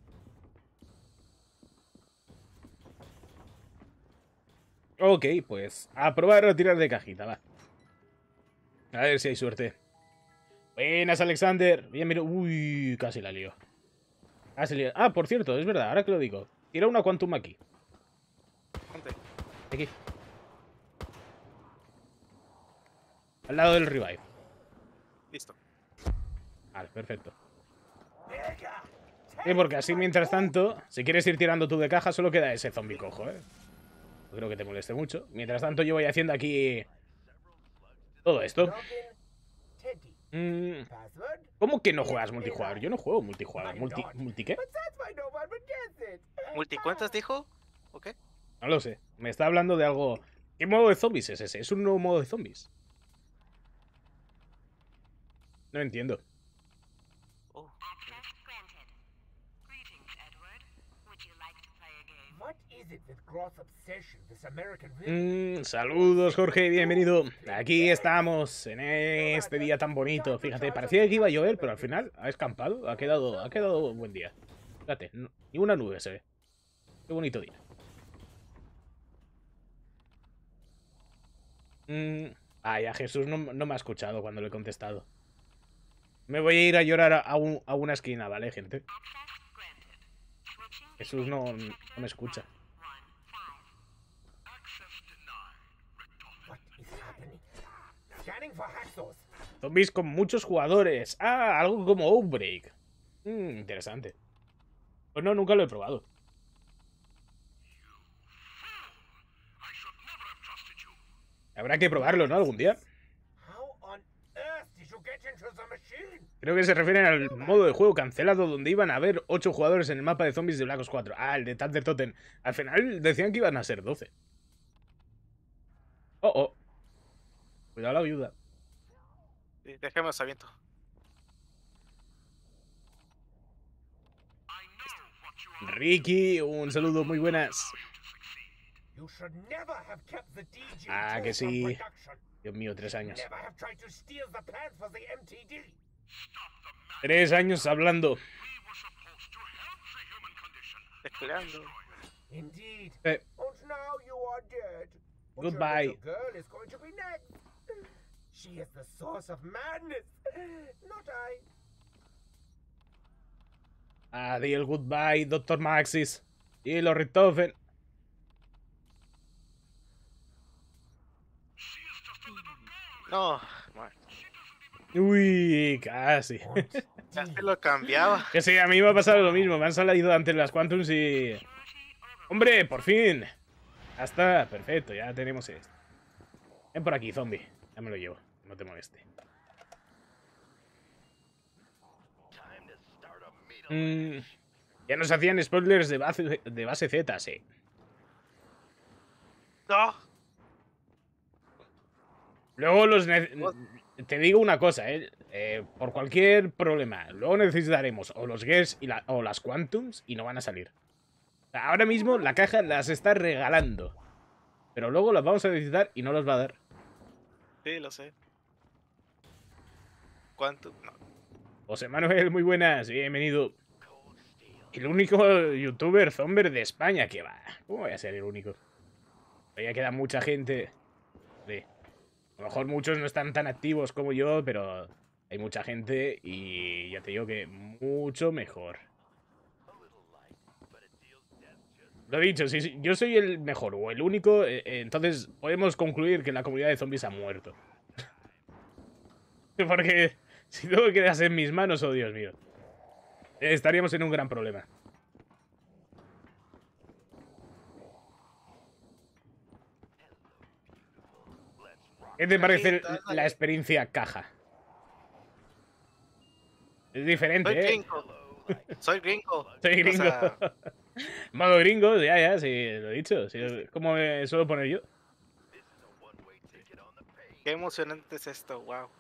Ok, pues a probar a tirar de cajita, va. A ver si hay suerte. Buenas, Alexander. Bienvenido. Uy, casi la lío. Casi la lío. Ah, por cierto, es verdad, ahora que lo digo. Tira una Quantum aquí. ¿Dónde? Aquí. Al lado del revive. Listo. Vale, perfecto. Sí, porque así mientras tanto, si quieres ir tirando tú de caja, solo queda ese zombie cojo, ¿eh? No creo que te moleste mucho. Mientras tanto, yo voy haciendo aquí todo esto. Login Teddy. Password. ¿Cómo que no juegas multijugador? Yo no juego multijugador. ¿Multi qué? But that's why no one would guess it. ¿Multicuentas dijo? ¿Ok? No lo sé. Me está hablando de algo... ¿Qué modo de zombies es ese? ¿Es un nuevo modo de zombies? No entiendo. Oh. What is it with gross obsession, this American villain? Saludos, Jorge, bienvenido. Aquí estamos, en este día tan bonito. Fíjate, parecía que iba a llover, pero al final ha escampado. Ha quedado un buen día. Fíjate, ni una nube se ve. Qué bonito día. Ya Jesús no me ha escuchado cuando le he contestado. Me voy a ir a llorar a una esquina, ¿vale, gente? Jesús no me escucha. What is happening? Scanning for hacksaws. Zombies con muchos jugadores. Ah, algo como Outbreak. Interesante. Pues no, nunca lo he probado. Habrá que probarlo, ¿no? Algún día. How on earth did you get into the machine? Creo que se refieren al modo de juego cancelado donde iban a haber 8 jugadores en el mapa de zombies de Black Ops 4. Ah, el de Thunder Totem. Al final decían que iban a ser 12. Oh. Cuidado la viuda. Sí, déjame os aviento. Ricky, un saludo, muy buenas. You should never have kept the DG Ah, que tool from sí. production. Dios mío, 3 años. Never have tried to steal the plans for the MTD. 3 años hablando. Tecleando. Indeed. Eh, And now you are dead. But Goodbye. Your little girl is going to be next. She is the source of madness, not I. Adiós, goodbye, Dr. Maxis. Y los Richtofen. No, man. Uy, casi. Ya se lo cambiaba. Que sí, a mí me ha pasado lo mismo. Me han salido antes las Quantums y... ¡Hombre, por fin! Ya está, perfecto, ya tenemos esto. Ven por aquí, zombie. Ya me lo llevo, no te moleste. Ya nos hacían spoilers de base Z, sí. No. Luego te digo una cosa, por cualquier problema, luego necesitaremos o los Gears o las Quantums y no van a salir. O sea, ahora mismo la caja las está regalando. Pero luego las vamos a necesitar y no los va a dar. Sí, lo sé. ¿Cuánto? No. José Manuel, muy buenas, bienvenido. El único youtuber zomber de España que va. ¿Cómo voy a ser el único? Todavía queda mucha gente. Sí. A lo mejor muchos no están tan activos como yo, pero hay mucha gente y ya te digo que mucho mejor. Lo dicho, si yo soy el mejor o el único, entonces podemos concluir que la comunidad de zombies ha muerto. Porque si todo quedas en mis manos, oh Dios mío, estaríamos en un gran problema. ¿Qué te parece la experiencia caja? Es diferente, Soy gringo. Soy gringo. Soy gringo. O sea, Modo gringo, ya, sí, lo he dicho. Sí, como me suelo poner yo. qué emocionante es esto, wow.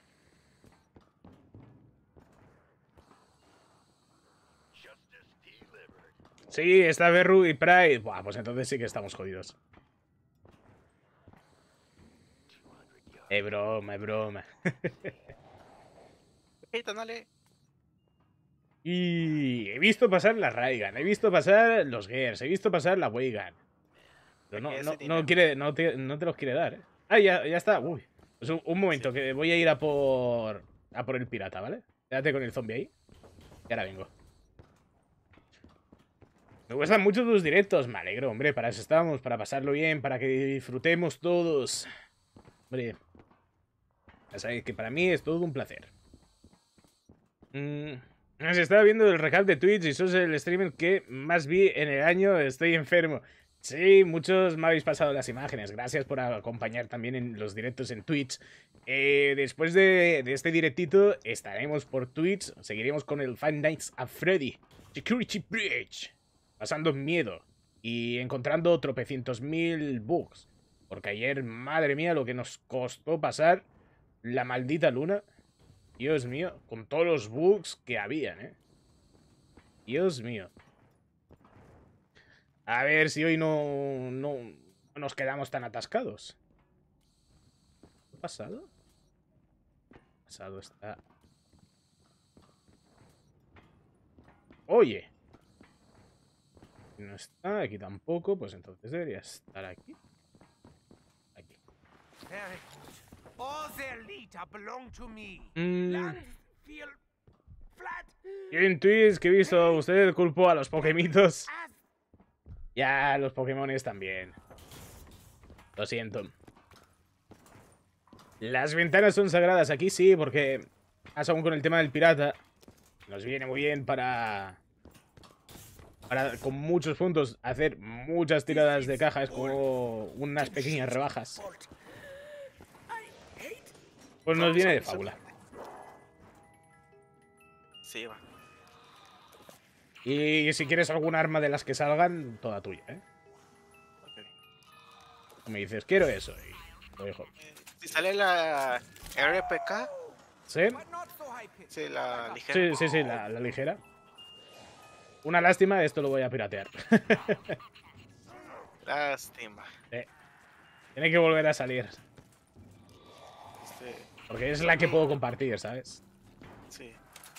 Sí, está Berru y Pride. Buah, pues entonces sí que estamos jodidos. Es broma, es broma. Dale. Y he visto pasar la Raygun, he visto pasar los Gears, he visto pasar la Waygun. Pero no te los quiere dar, ¿eh? Ah, ya está. Uy. Pues un momento, que voy a ir a por el pirata, ¿vale? Quédate con el zombie ahí. Y ahora vengo. Me gustan mucho tus directos, me alegro, hombre. Para eso estamos, para pasarlo bien, para que disfrutemos todos. Hombre, ya sabéis que para mí es todo un placer. Se estaba viendo el recap de Twitch y sos el streamer que más vi en el año. Estoy enfermo. Sí, muchos me habéis pasado las imágenes. Gracias por acompañar también en los directos en Twitch. Después de este directito estaremos por Twitch. Seguiremos con el Five Nights at Freddy Security Breach. Pasando miedo y encontrando tropecientos mil bugs. Porque ayer, madre mía, lo que nos costó pasar la maldita luna. Dios mío, con todos los bugs que habían, ¿eh? Dios mío. A ver si hoy no nos quedamos tan atascados. ¿Qué ha pasado? ¿Qué ha pasado? Está... Oye. No está aquí tampoco, pues entonces debería estar aquí. Aquí. All the elite belong to me. Mm. Land feel flat. Y en Twitch que he visto, usted culpó a los Pokemitos. Ya, los Pokémones también. Lo siento. Las ventanas son sagradas aquí, sí, porque más aún con el tema del pirata. Nos viene muy bien para con muchos puntos hacer muchas tiradas de caja. Es como unas pequeñas rebajas. Pues nos viene de fábula. Sí, va. Y si quieres algún arma de las que salgan, toda tuya, ¿eh? Okay. Me dices, quiero eso y lo dejo. Si sale la RPK, ¿Sí? sí, la ligera. Sí, la ligera. Una lástima, esto lo voy a piratear. Lástima. Tiene que volver a salir. Sí. Porque es la que puedo compartir, ¿sabes? Sí.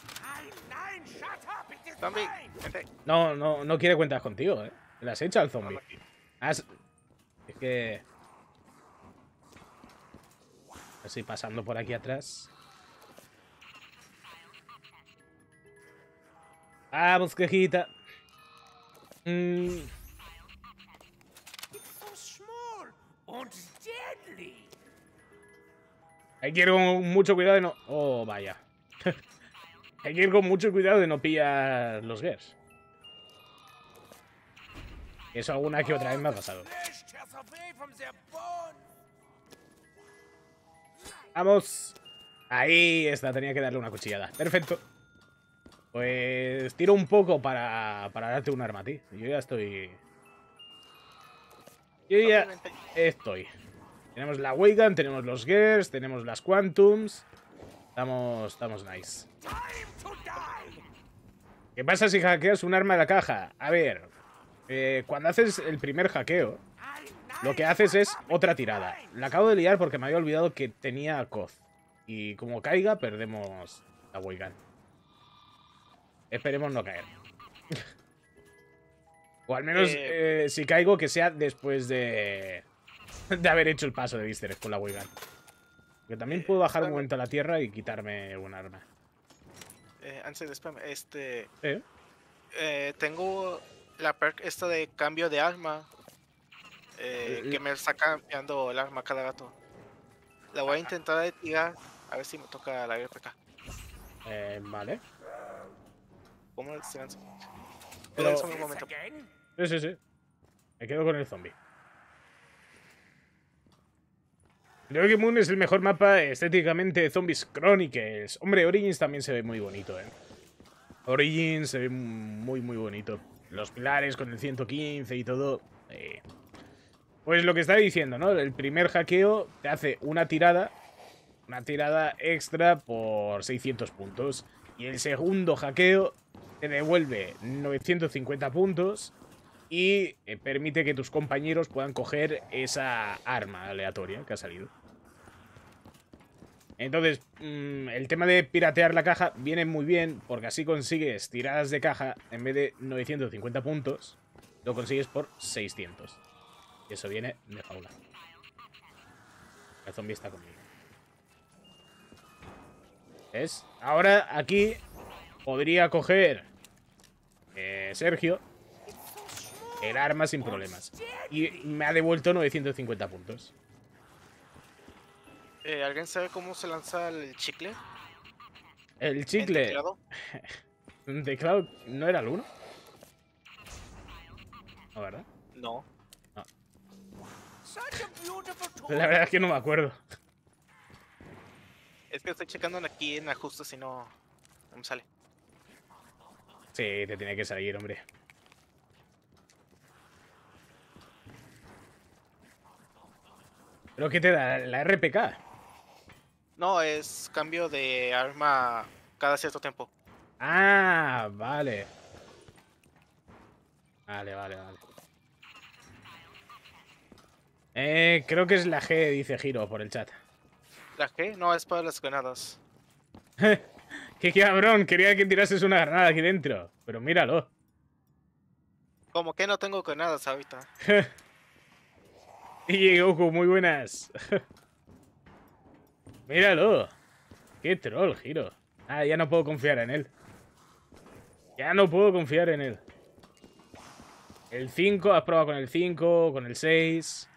Zombie, vente. No quiere cuentas contigo, ¿eh? Le has hecho al zombie. Es que... Estoy pasando por aquí atrás. Ah, bosquejita. Hay que ir con mucho cuidado de no... Oh, vaya. Hay que ir con mucho cuidado de no pillar los Gears. Eso alguna que otra vez me ha pasado. ¡Vamos! Ahí está, tenía que darle una cuchillada. Perfecto. Pues tiro un poco para darte un arma a ti. Yo ya estoy... Yo ya estoy. Tenemos la Waygun, tenemos los Gears, tenemos las Quantums. Estamos nice. ¿Qué pasa si hackeas un arma de la caja? A ver, cuando haces el primer hackeo, lo que haces es otra tirada. La acabo de liar porque me había olvidado que tenía COD. Y como caiga, perdemos la Waygun. Esperemos no caer. O al menos, si caigo, que sea después de haber hecho el paso de Easter egg con la Waygun. Que también puedo bajar un momento a la tierra y quitarme un arma. Antes de spam, tengo la perk esta de cambio de arma. Que me está cambiando el arma cada rato. La voy a intentar activar. A ver si me toca la RPK. Vale. ¿Cómo el silencio? Pero... un momento. Sí. Me quedo con el zombie. Creo que Moon es el mejor mapa estéticamente de Zombies Chronicles. Hombre, Origins también se ve muy bonito, Origins se ve muy bonito. Los pilares con el 115 y todo. Pues lo que estaba diciendo, ¿no? El primer hackeo te hace una tirada extra por 600 puntos. Y el segundo hackeo te devuelve 950 puntos y permite que tus compañeros puedan coger esa arma aleatoria que ha salido. Entonces, el tema de piratear la caja viene muy bien porque así consigues tiradas de caja en vez de 950 puntos, lo consigues por 600. Y eso viene de fauna. El zombie está conmigo. ¿Ves? Ahora aquí podría coger Sergio el arma sin problemas. Y me ha devuelto 950 puntos. ¿Alguien sabe cómo se lanza el chicle? El chicle. ¿En teclado? ¿En teclado no era el 1? ¿No, verdad? No. La verdad es que no me acuerdo. Es que estoy checando aquí en ajustes y no me sale. Sí, te tiene que salir, hombre. ¿Pero qué te da? ¿La RPK? No, es cambio de arma cada cierto tiempo. Ah, vale. Vale. Creo que es la G, dice Giro por el chat. ¿La G? No, es para las granadas. ¡Qué cabrón! Quería que tirases una granada aquí dentro. Pero míralo. Como que no tengo granadas ahorita. Y Goku, muy buenas. Míralo. Qué troll, Giro. Ah, ya no puedo confiar en él. Ya no puedo confiar en él. El 5, has probado con el 5, con el 6.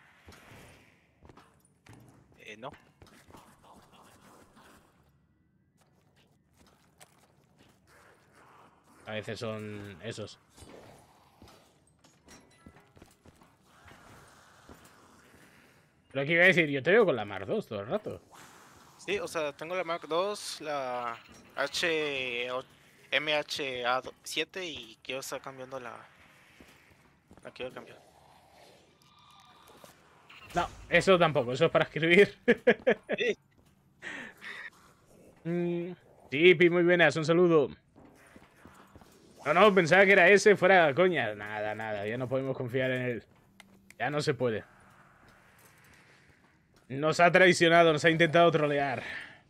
No. A veces son esos. Pero aquí iba a decir, yo te veo con la Mark II todo el rato. Sí, o sea, tengo la Mark II, la MHA7 y quiero estar cambiando la quiero cambiar. No, eso tampoco, eso es para escribir. Sí. Sí, Pi, muy buenas, un saludo. No, pensaba que era ese, fuera coña. Nada, ya no podemos confiar en él. Ya no se puede. Nos ha traicionado, nos ha intentado trolear.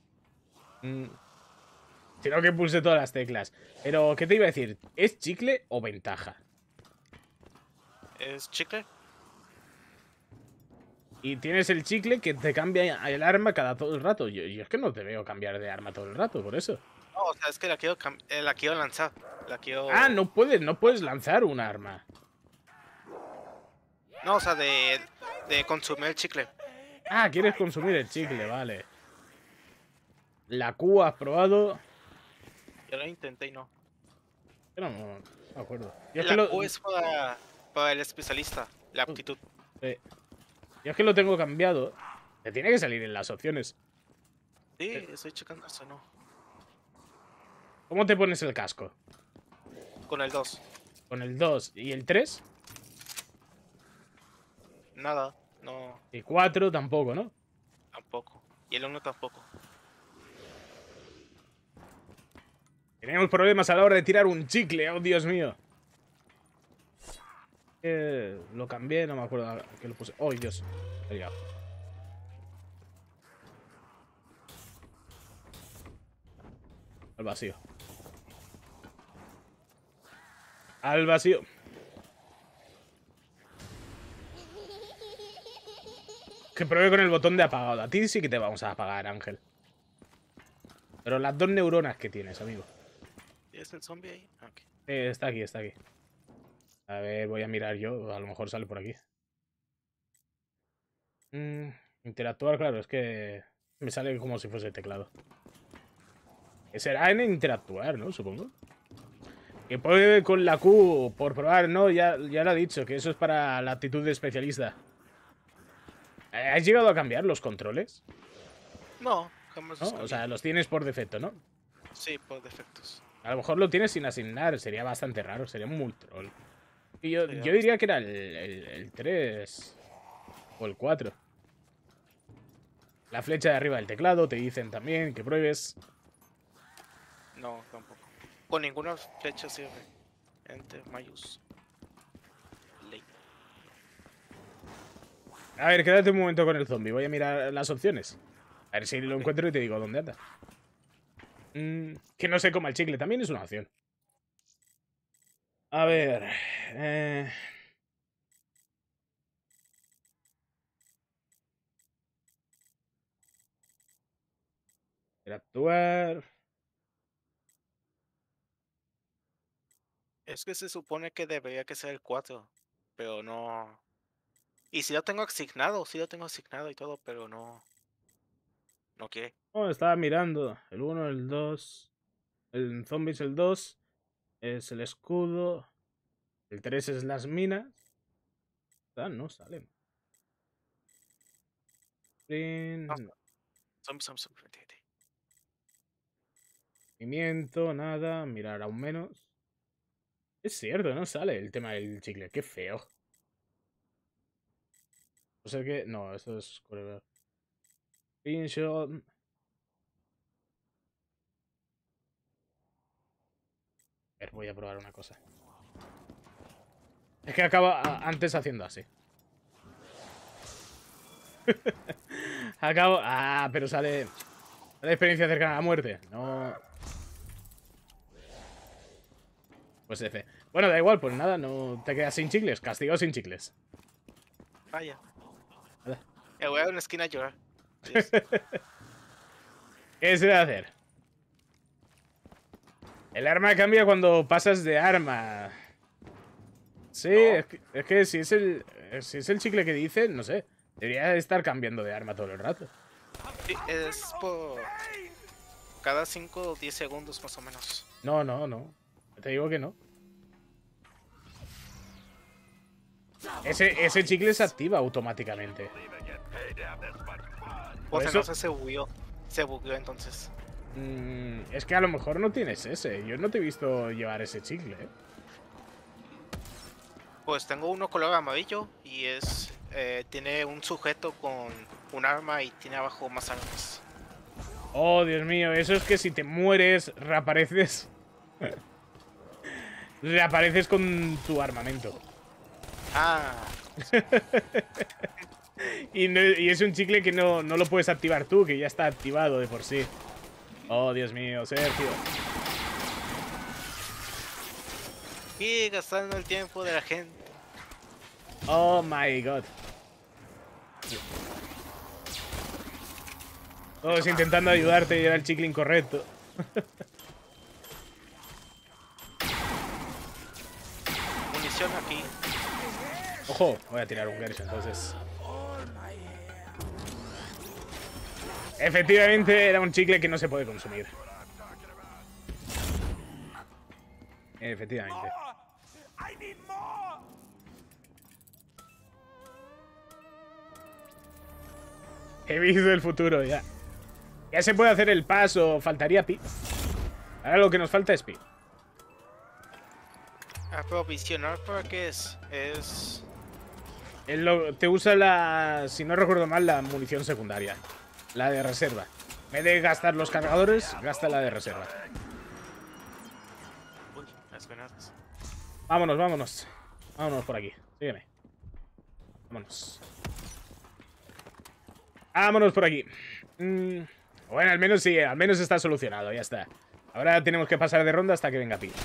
Sino que pulse todas las teclas. Pero, ¿qué te iba a decir? ¿Es chicle o ventaja? ¿Es chicle? Y tienes el chicle que te cambia el arma cada todo el rato. Yo es que no te veo cambiar de arma todo el rato, por eso. No, o sea, es que la quiero lanzar. La quiero... Ah, no puedes lanzar un arma. No, o sea, de consumir el chicle. Ah, quieres consumir el chicle, vale. La Q has probado. Yo lo intenté y no. Pero no me acuerdo. Yo es La que Q es para el especialista, la aptitud. Sí. Yo es que lo tengo cambiado. Te tiene que salir en las opciones. Sí, estoy checando eso, ¿no? ¿Cómo te pones el casco? Con el 2. ¿Con el 2 y el 3? Nada. No, Y 4 tampoco, ¿no? tampoco. Y el 1 tampoco. Tenemos problemas a la hora de tirar un chicle, oh Dios mío. Lo cambié, no me acuerdo a qué lo puse. Oh, Dios. He liado. Al vacío. Al vacío. Que pruebe con el botón de apagado. A ti sí que te vamos a apagar, Ángel. Pero las 2 neuronas que tienes, amigo. ¿Es el zombie ahí? Ah, ok. Está aquí, está aquí. A ver, voy a mirar yo. A lo mejor sale por aquí. Interactuar, claro, es que me sale como si fuese teclado. Será en interactuar, ¿no? Supongo. Que puede con la Q por probar, no, ya lo ha dicho, que eso es para la actitud de especialista. ¿Has llegado a cambiar los controles? No, jamás ¿No? los O cambié. sea, los tienes por defecto, ¿no? Sí, por defectos. A lo mejor lo tienes sin asignar, sería bastante raro, sería muy troll. Y yo Sería diría que era el 3 o el 4. La flecha de arriba del teclado, te dicen también que pruebes. No, tampoco. Con ninguna flecha sirve. Enter, mayús. Ley. A ver, quédate un momento con el zombie, voy a mirar las opciones. A ver si lo encuentro y te digo dónde anda. Que no se coma el chicle, también es una opción. A ver... Interactuar... Es que se supone que debería que ser el 4, pero no. Y si lo tengo asignado, sí lo tengo asignado y todo, pero no. No quiere. Oh, estaba mirando. El 1, el 2... El zombie es el 2. Es el escudo. El 3 es las minas. Ah, no salen. No, zombie. Movimiento, nada. Mirar aún menos. Es cierto, no sale el tema del chicle. Qué feo. O sea que... No, eso es... Screenshot. A ver, voy a probar una cosa. Es que acaba antes haciendo así. Acabo... Ah, pero sale... La experiencia cercana a la muerte. No... Pues F. Bueno, da igual, pues nada, no te quedas sin chicles. Castigado sin chicles. Vaya. Nada. Voy a una esquina a llorar. ¿Qué se debe hacer? El arma cambia cuando pasas de arma. Sí, No. es que si es el chicle que dice, no sé. Debería estar cambiando de arma todo el rato. Sí, es por. Cada 5 o 10 segundos más o menos. No, no, no. Te digo que no. Ese chicle se activa automáticamente. O Por sea, eso- no sé, se bugueó entonces. Es que a lo mejor no tienes ese. Yo no te he visto llevar ese chicle, ¿eh? Pues tengo uno color amarillo y es. Tiene un sujeto con un arma y tiene abajo más armas. Oh, Dios mío, eso es que si te mueres, reapareces. Reapareces con tu armamento. Ah, Y es un chicle que no lo puedes activar tú, que ya está activado de por sí. Oh, Dios mío, Sergio. y gastando el tiempo de la gente. Oh my god. Todos intentando ayudarte y era el chicle incorrecto. Munición aquí. Ojo, voy a tirar un Gersh entonces. Efectivamente, era un chicle que no se puede consumir. Efectivamente. I need more. He visto el futuro ya. Ya se puede hacer el paso, faltaría Pi. Ahora lo que nos falta es Pi. Aprovisionar para qué es. Te usa la, si no recuerdo mal, la munición secundaria. La de reserva. En vez de gastar los cargadores, gasta la de reserva. Uy, las granadas. Vámonos, vámonos. Vámonos por aquí. Sígueme. Vámonos. Vámonos por aquí. Bueno, al menos sí, al menos está solucionado, ya está. Ahora tenemos que pasar de ronda hasta que venga Pi.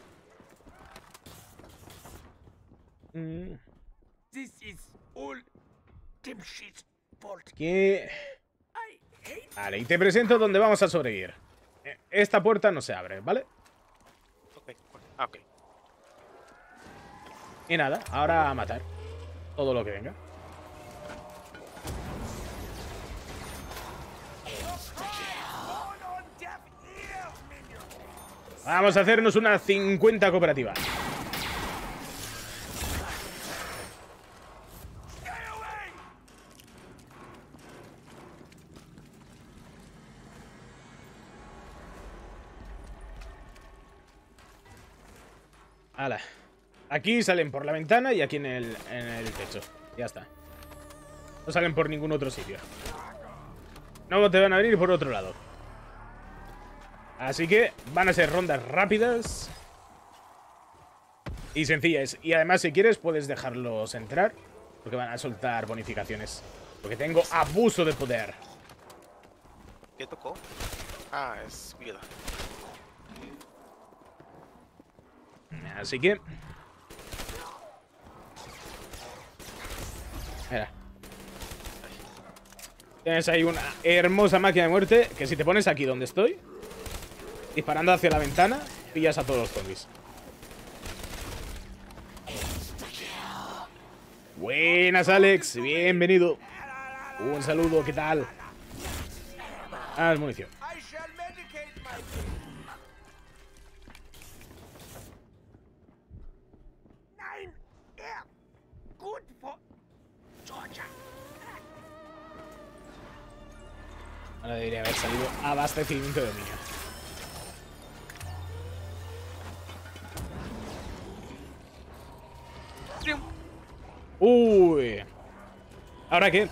This is all dipshit fault. ¿Qué? I hate Vale, y te presento donde vamos a sobrevivir. Esta puerta no se abre, ¿vale? Ok, ok. Y nada, ahora a matar. Todo lo que venga. fall on deaf ears, minion. Vamos a hacernos una 50 cooperativa. Stay away! Hala. Aquí salen por la ventana y aquí en el techo. Ya está. No salen por ningún otro sitio. No te van a venir por otro lado. Así que van a ser rondas rápidas y sencillas. Y además, si quieres, puedes dejarlos entrar, porque van a soltar bonificaciones. Porque tengo abuso de poder. ¿Qué tocó? Ah, es viuda. Así que... Mira. Tienes ahí una hermosa máquina de muerte que si te pones aquí donde estoy, disparando hacia la ventana, pillas a todos los zombies. Buenas, Alex. Bienvenido. Un saludo, ¿qué tal? Ah, es munición. I shall medicate my Nine air. Good for Georgia. Ahora debería haber salido abastecimiento de dominio. Uy. ¿Ahora qué?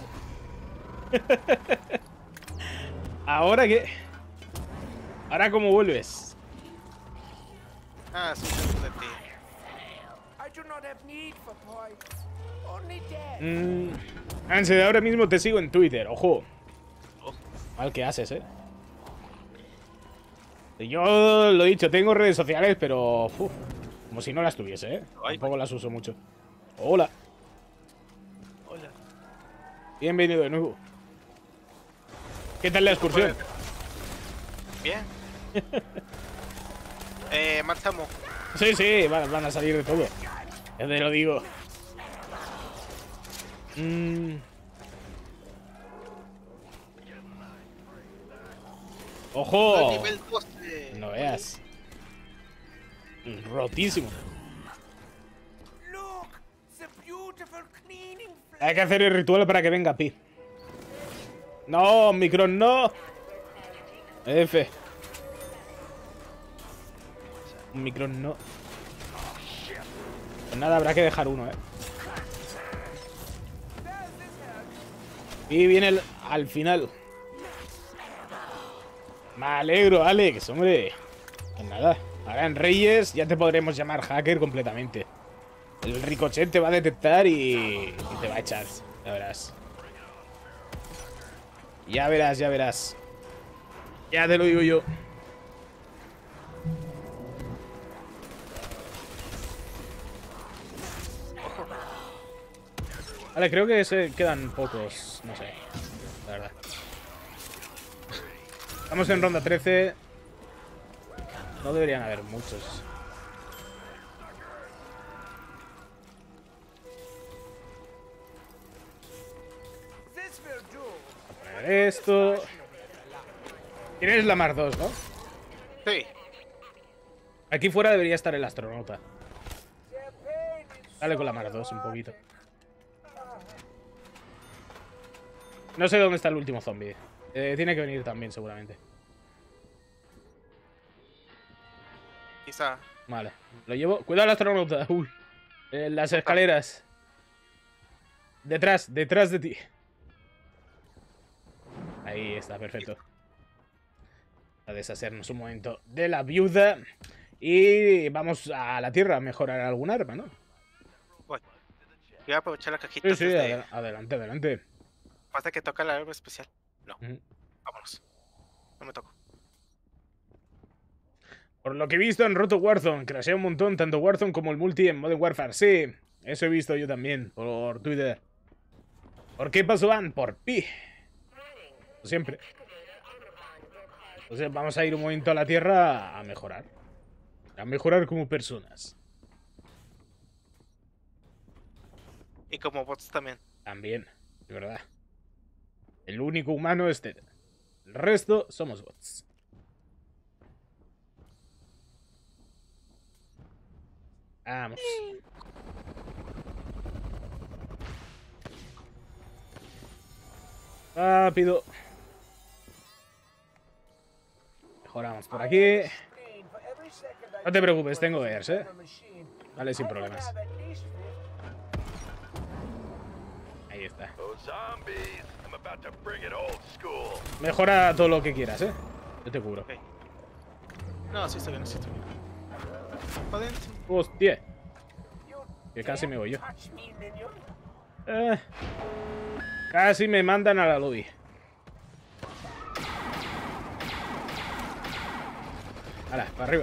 ¿Ahora qué? ¿Ahora cómo vuelves? Ah, sí, de ti. I do not have need for points. Only death. Ansel, ahora mismo te sigo en Twitter, ojo. Mal que haces, Yo lo he dicho, tengo redes sociales, pero... como si no las tuviese, Tampoco las uso mucho. Hola. Hola. Bienvenido de nuevo. ¿Qué tal la excursión? Bien. Marchamo. Sí, sí, van a salir de todo. Ya te lo digo. ¡Ojo! Nivel 12. No veas. Rotísimo. Look, the beautiful cleaning Hay que hacer el ritual para que venga Pi. No, Micron, no. F. Un Micron, no. Pues nada, habrá que dejar uno, Y viene al final. Me alegro, Alex, hombre. Pues nada, ahora en Reyes ya te podremos llamar hacker completamente. El ricochet te va a detectar y te va a echar. Ya verás. Ya verás, ya verás. Ya te lo digo yo. Vale, creo que se quedan pocos. No sé, la verdad. Estamos en ronda 13. No deberían haber muchos. This will do. A ver esto. Tienes la Mar 2, ¿no? Sí. Aquí fuera debería estar el astronauta. Their pain is Dale con la Mar 2 un poquito. No sé dónde está el último zombie. Tiene que venir también, seguramente. Quizá. Vale, lo llevo. Cuidado el astronauta. Uy. Las escaleras. Detrás de ti. Ahí está, perfecto. A deshacernos un momento de la viuda. Y vamos a la tierra a mejorar algún arma, ¿no? Voy. Voy a aprovechar la cajita Sí, sí, antes de... adelante, adelante. Pasa que toca la arma especial. No, Ujú. vámonos. No me toco. Por lo que he visto en Roto Warzone, crashea un montón tanto Warzone como el multi en Modern Warfare. Sí, eso he visto yo también por Twitter. ¿Por qué pasó Van? Por pi. Siempre. Entonces vamos a ir un momento a la tierra a mejorar. A mejorar como personas. Y como bots también. También, de verdad. El único humano es Ted. El resto somos bots. Vamos. Rápido. Mejoramos por aquí. No te preocupes, tengo ERS, ¿eh? Vale, sin problemas. Ahí está. Mejora todo lo que quieras, ¿eh? Yo te cubro. Ok. No, sí estoy bien, sí estoy bien. Va dentro. Hostia. Que casi me voy yo. Casi me mandan a la lobby. Hala, para arriba.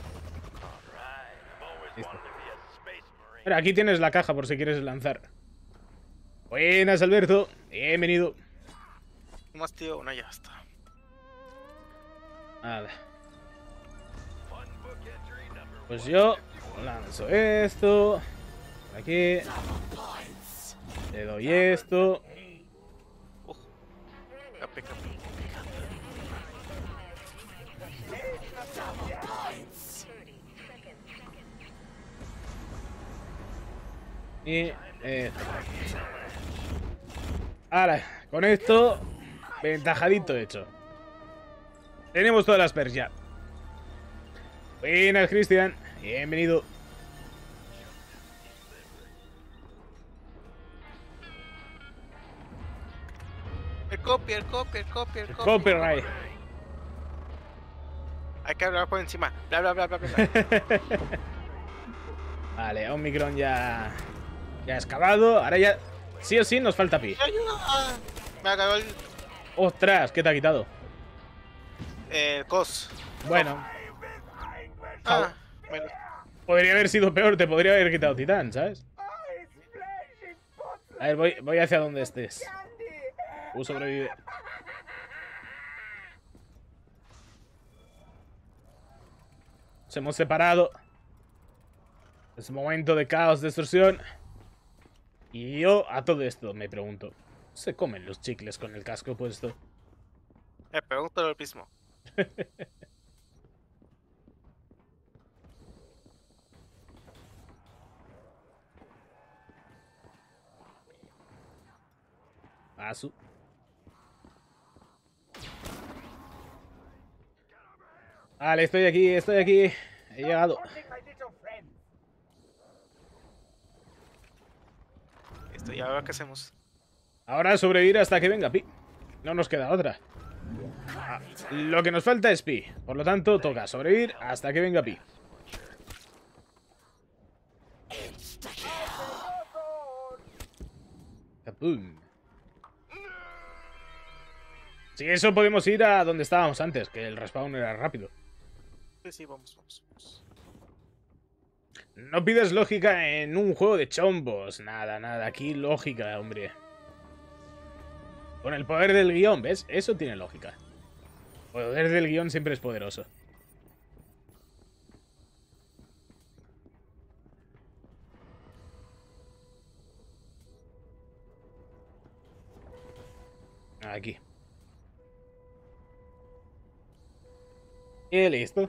Listo. Mira, aquí tienes la caja por si quieres lanzar. Buenas, Alberto. Bienvenido. Más tío, no, ya está. Nada. Pues yo lanzo esto. Aquí. Le doy esto. Cape. Y... ahora, con esto... ventajadito hecho. Tenemos todas las perks ya. Buenas, Cristian. Bienvenido. El copy. Copyright. Hay que hablar por encima. Bla, bla, bla, bla, bla. Vale, Omicron ya... ya ha excavado. Ahora ya... sí o sí nos falta pi. ¡Ayuda! Me agarró el ¡Ostras! ¿Qué te ha quitado? cos. Bueno, Bueno. podría haber sido peor. Te podría haber quitado titán, ¿sabes? A ver, voy hacia donde estés. Sobrevive. Nos hemos separado. Es momento de caos, destrucción. Y yo a todo esto me pregunto, ¿se comen los chicles con el casco puesto? Me pregunto lo mismo. Paso. Vale, estoy aquí, estoy aquí. He llegado. Listo, ¿y ahora qué hacemos? Ahora sobrevivir hasta que venga Pi. No nos queda otra. Lo que nos falta es Pi. Por lo tanto, toca sobrevivir hasta que venga Pi. ¡Capum! Si eso podemos ir a donde estábamos antes, que el respawn era rápido. Sí, vamos. No pidas lógica en un juego de chombos. Nada. Aquí lógica, hombre. Con el poder del guión, ¿ves? Eso tiene lógica. El poder del guión siempre es poderoso. Aquí. Y listo.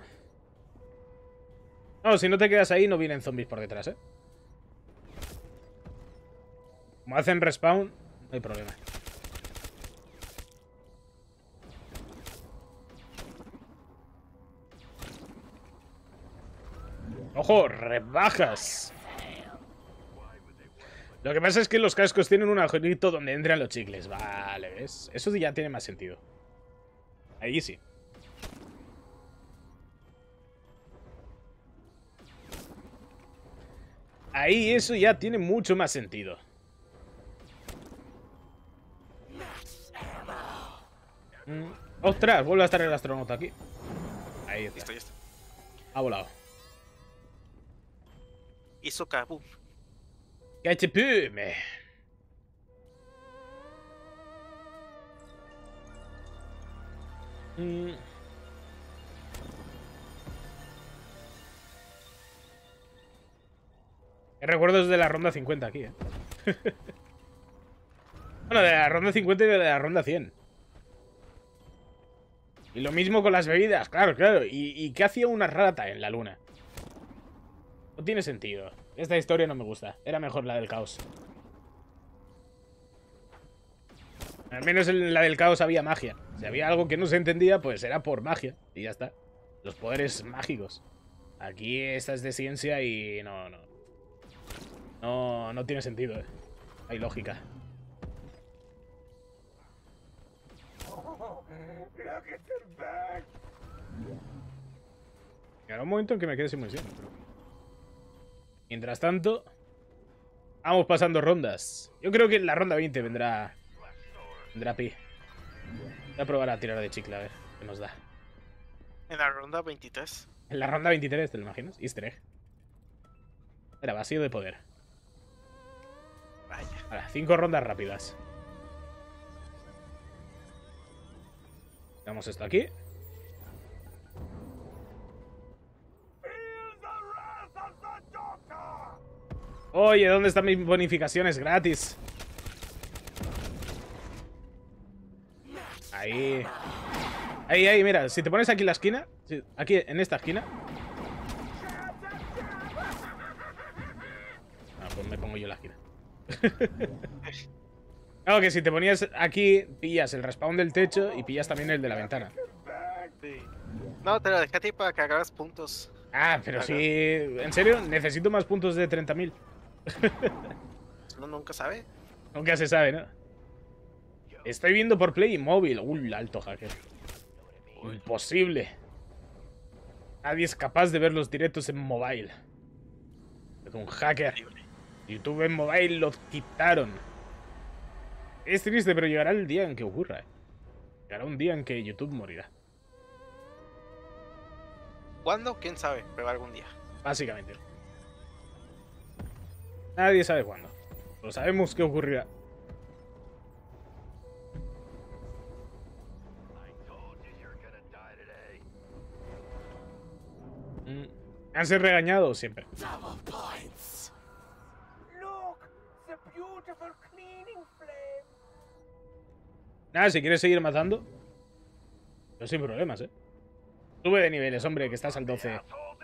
No, si no te quedas ahí, no vienen zombies por detrás, ¿eh? Como hacen respawn, no hay problema. ¡Ojo! ¡Rebajas! Lo que pasa es que los cascos tienen un agujerito donde entran los chicles. Vale, ¿ves? Eso ya tiene más sentido. Ahí sí. Ahí eso ya tiene mucho más sentido. ¡Ostras! Vuelve a estar el astronauta aquí. Ahí está. Listo, ya está. Ha volado. Hizo kaboom. ¡Cachipume! Qué recuerdos de la ronda 50 aquí, ¿eh? Bueno, de la ronda 50 y de la ronda 100. Y lo mismo con las bebidas, claro, claro. ¿Y qué hacía una rata en la luna? No tiene sentido. Esta historia no me gusta. Era mejor la del caos. Al menos en la del caos había magia. Si había algo que no se entendía, pues era por magia. Y ya está. Los poderes mágicos. Aquí esta es de ciencia y no tiene sentido, ¿eh? Hay lógica. Oh, look at them back. Llegará un momento en que me quede sin munición. Mientras tanto, vamos pasando rondas. Yo creo que en la ronda 20 vendrá Pi. Voy a probar a tirar de chicle a ver qué nos da. En la ronda 23. En la ronda 23, ¿te lo imaginas? Easter egg. Era vacío de poder. Vaya. Ahora, 5 rondas rápidas. Damos esto aquí. Feel the wrath of the Doctor. Oye, ¿dónde están mis bonificaciones gratis? Ahí. Ahí, mira. Si te pones aquí en la esquina. Aquí, en esta esquina. Ah, pues me pongo yo en la esquina. Claro que si te ponías aquí, pillas el respawn del techo y pillas también el de la ventana. Sí. No, te lo dejé a ti para que agarras puntos. Ah, pero sí. ¿En serio? Necesito más puntos de 30.000. Uno nunca sabe. Nunca se sabe, ¿no? Estoy viendo por Play y móvil. Alto hacker. Imposible. Nadie es capaz de ver los directos en mobile. Es un hacker. YouTube en mobile lo quitaron. Es triste, pero llegará el día en que ocurra. Llegará un día en que YouTube morirá. ¿Cuándo? ¿Quién sabe? Pero algún día. Básicamente. Nadie sabe cuándo. Pero sabemos que ocurrirá. ¿Han sido regañados siempre? Look, the beautiful cleaning flame. Nada, si quieres seguir matando, yo sin problemas, ¿eh? Sube de niveles, hombre, que estás al 12.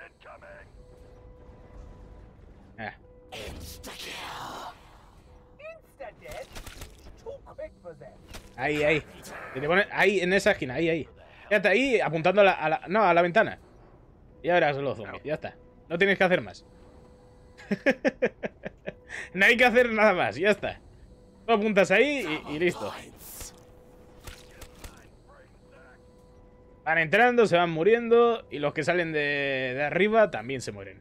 Ah. Insta-dead? Too quick for them. Ahí. Que te pone ahí, en esa esquina, ahí. Quédate ahí, apuntando a la ventana. Ya verás los zombies, ya está. No tienes que hacer más. No hay que hacer nada más, ya está. Tú apuntas ahí y listo. Van entrando, se van muriendo. Y los que salen de arriba también se mueren.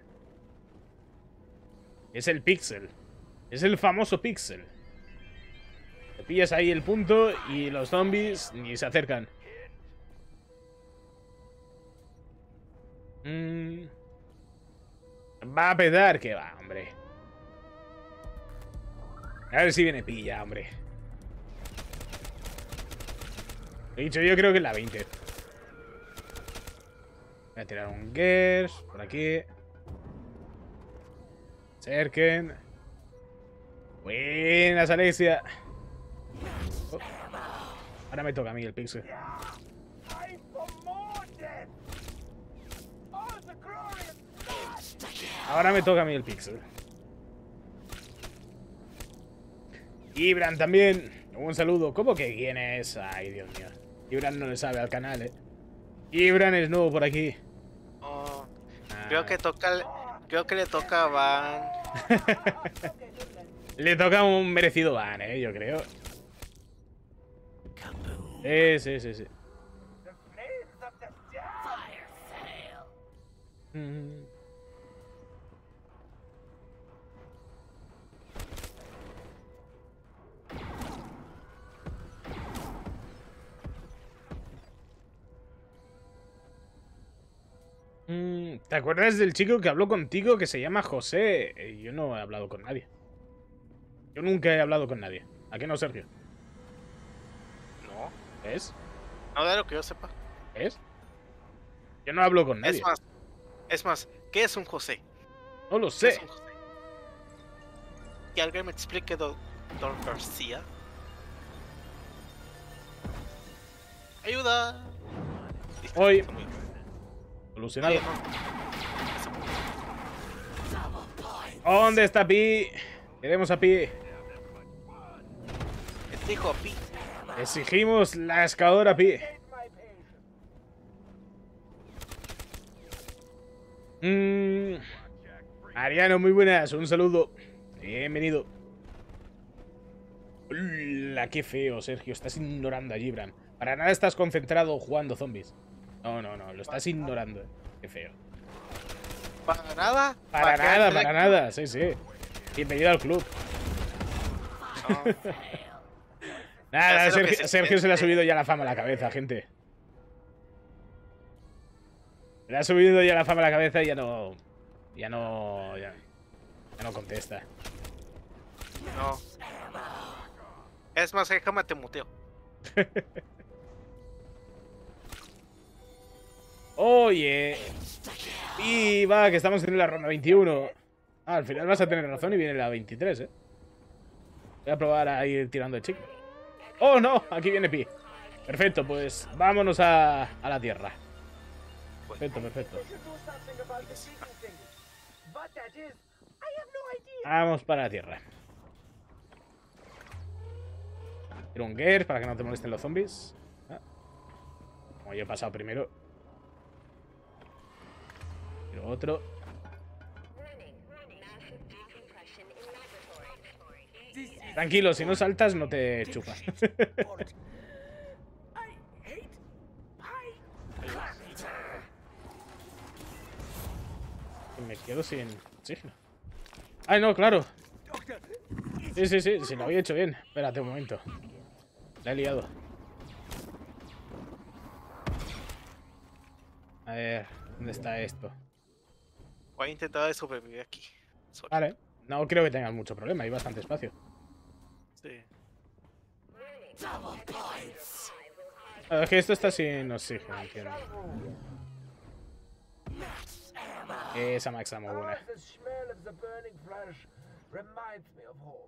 Es el pixel. Es el famoso pixel. Te pillas ahí el punto y los zombies ni se acercan. Va a petar, que va, hombre. A ver si viene pilla, hombre. He dicho, yo creo que es la 20. Voy a tirar un Gers por aquí. Cerquen. Buenas, Alexia. Oh. Ahora me toca a mí el pixel. Time for more death. Oh, the glorious Ahora me toca a mí el pixel. Ibran también. Un saludo. ¿Cómo que quién es? Ay, Dios mío. Ibran no le sabe al canal, ¿eh? Ibran es nuevo por aquí. Oh, creo que le toca a Van. Le toca un merecido ban, yo creo. Sí. The flames of the devil. Mm. ¿Te acuerdas del chico que habló contigo que se llama José? Yo no he hablado con nadie. Yo nunca he hablado con nadie. ¿A qué no, Sergio? No. ¿Ves? No de lo que yo sepa. ¿Ves? Yo no hablo con nadie. Es más, ¿qué es un José? No lo ¿Qué sé. es un José? Que alguien me explique, doctor García. Ayuda. Listo, Hoy. está muy bien. Solucionado. Oye, no. ¿Dónde está Pi? Queremos a Pi. Dijo a Pi. Exigimos la excavadora Pi. Take my patience. Ariano, muy buenas. Un saludo. Bienvenido. Hola, qué feo, Sergio. Estás ignorando a Gibran. Para nada estás concentrado jugando zombies. No. Lo estás ignorando. Qué feo. ¿Para nada? Para nada. Sí. Bienvenido al club. No. Nada, Ya sé lo que Sergio se le ha siente. subido ya la fama a la cabeza, gente. Le ha subido ya la fama a la cabeza y ya no contesta. No. Es más, déjame te muteo. Oye. Y va, que estamos en la ronda 21. Al final vas a tener razón y viene la 23, Voy a probar a ir tirando el chico. ¡Oh, no! Aquí viene Pi. Perfecto, pues vámonos a la tierra. Perfecto. We should do something about the digging thing. What that is, I have no idea. Vamos para la tierra. Quiero un Gear para que no te molesten los zombies. Como yo he pasado primero. Quiero otro. Tranquilo, si no saltas no te chupa. I hate Me quedo sin oxígeno. ¡Ay, no, claro! Sí, lo había hecho bien. Espérate un momento. La he liado. A ver, ¿dónde está esto? Voy a intentar sobrevivir aquí. Solo. Vale. No creo que tengan mucho problema, hay bastante espacio. Sí. Es que esto está sin oxígeno, entiendo. Esa max muy buena. the smell of the burning flesh reminds me of home.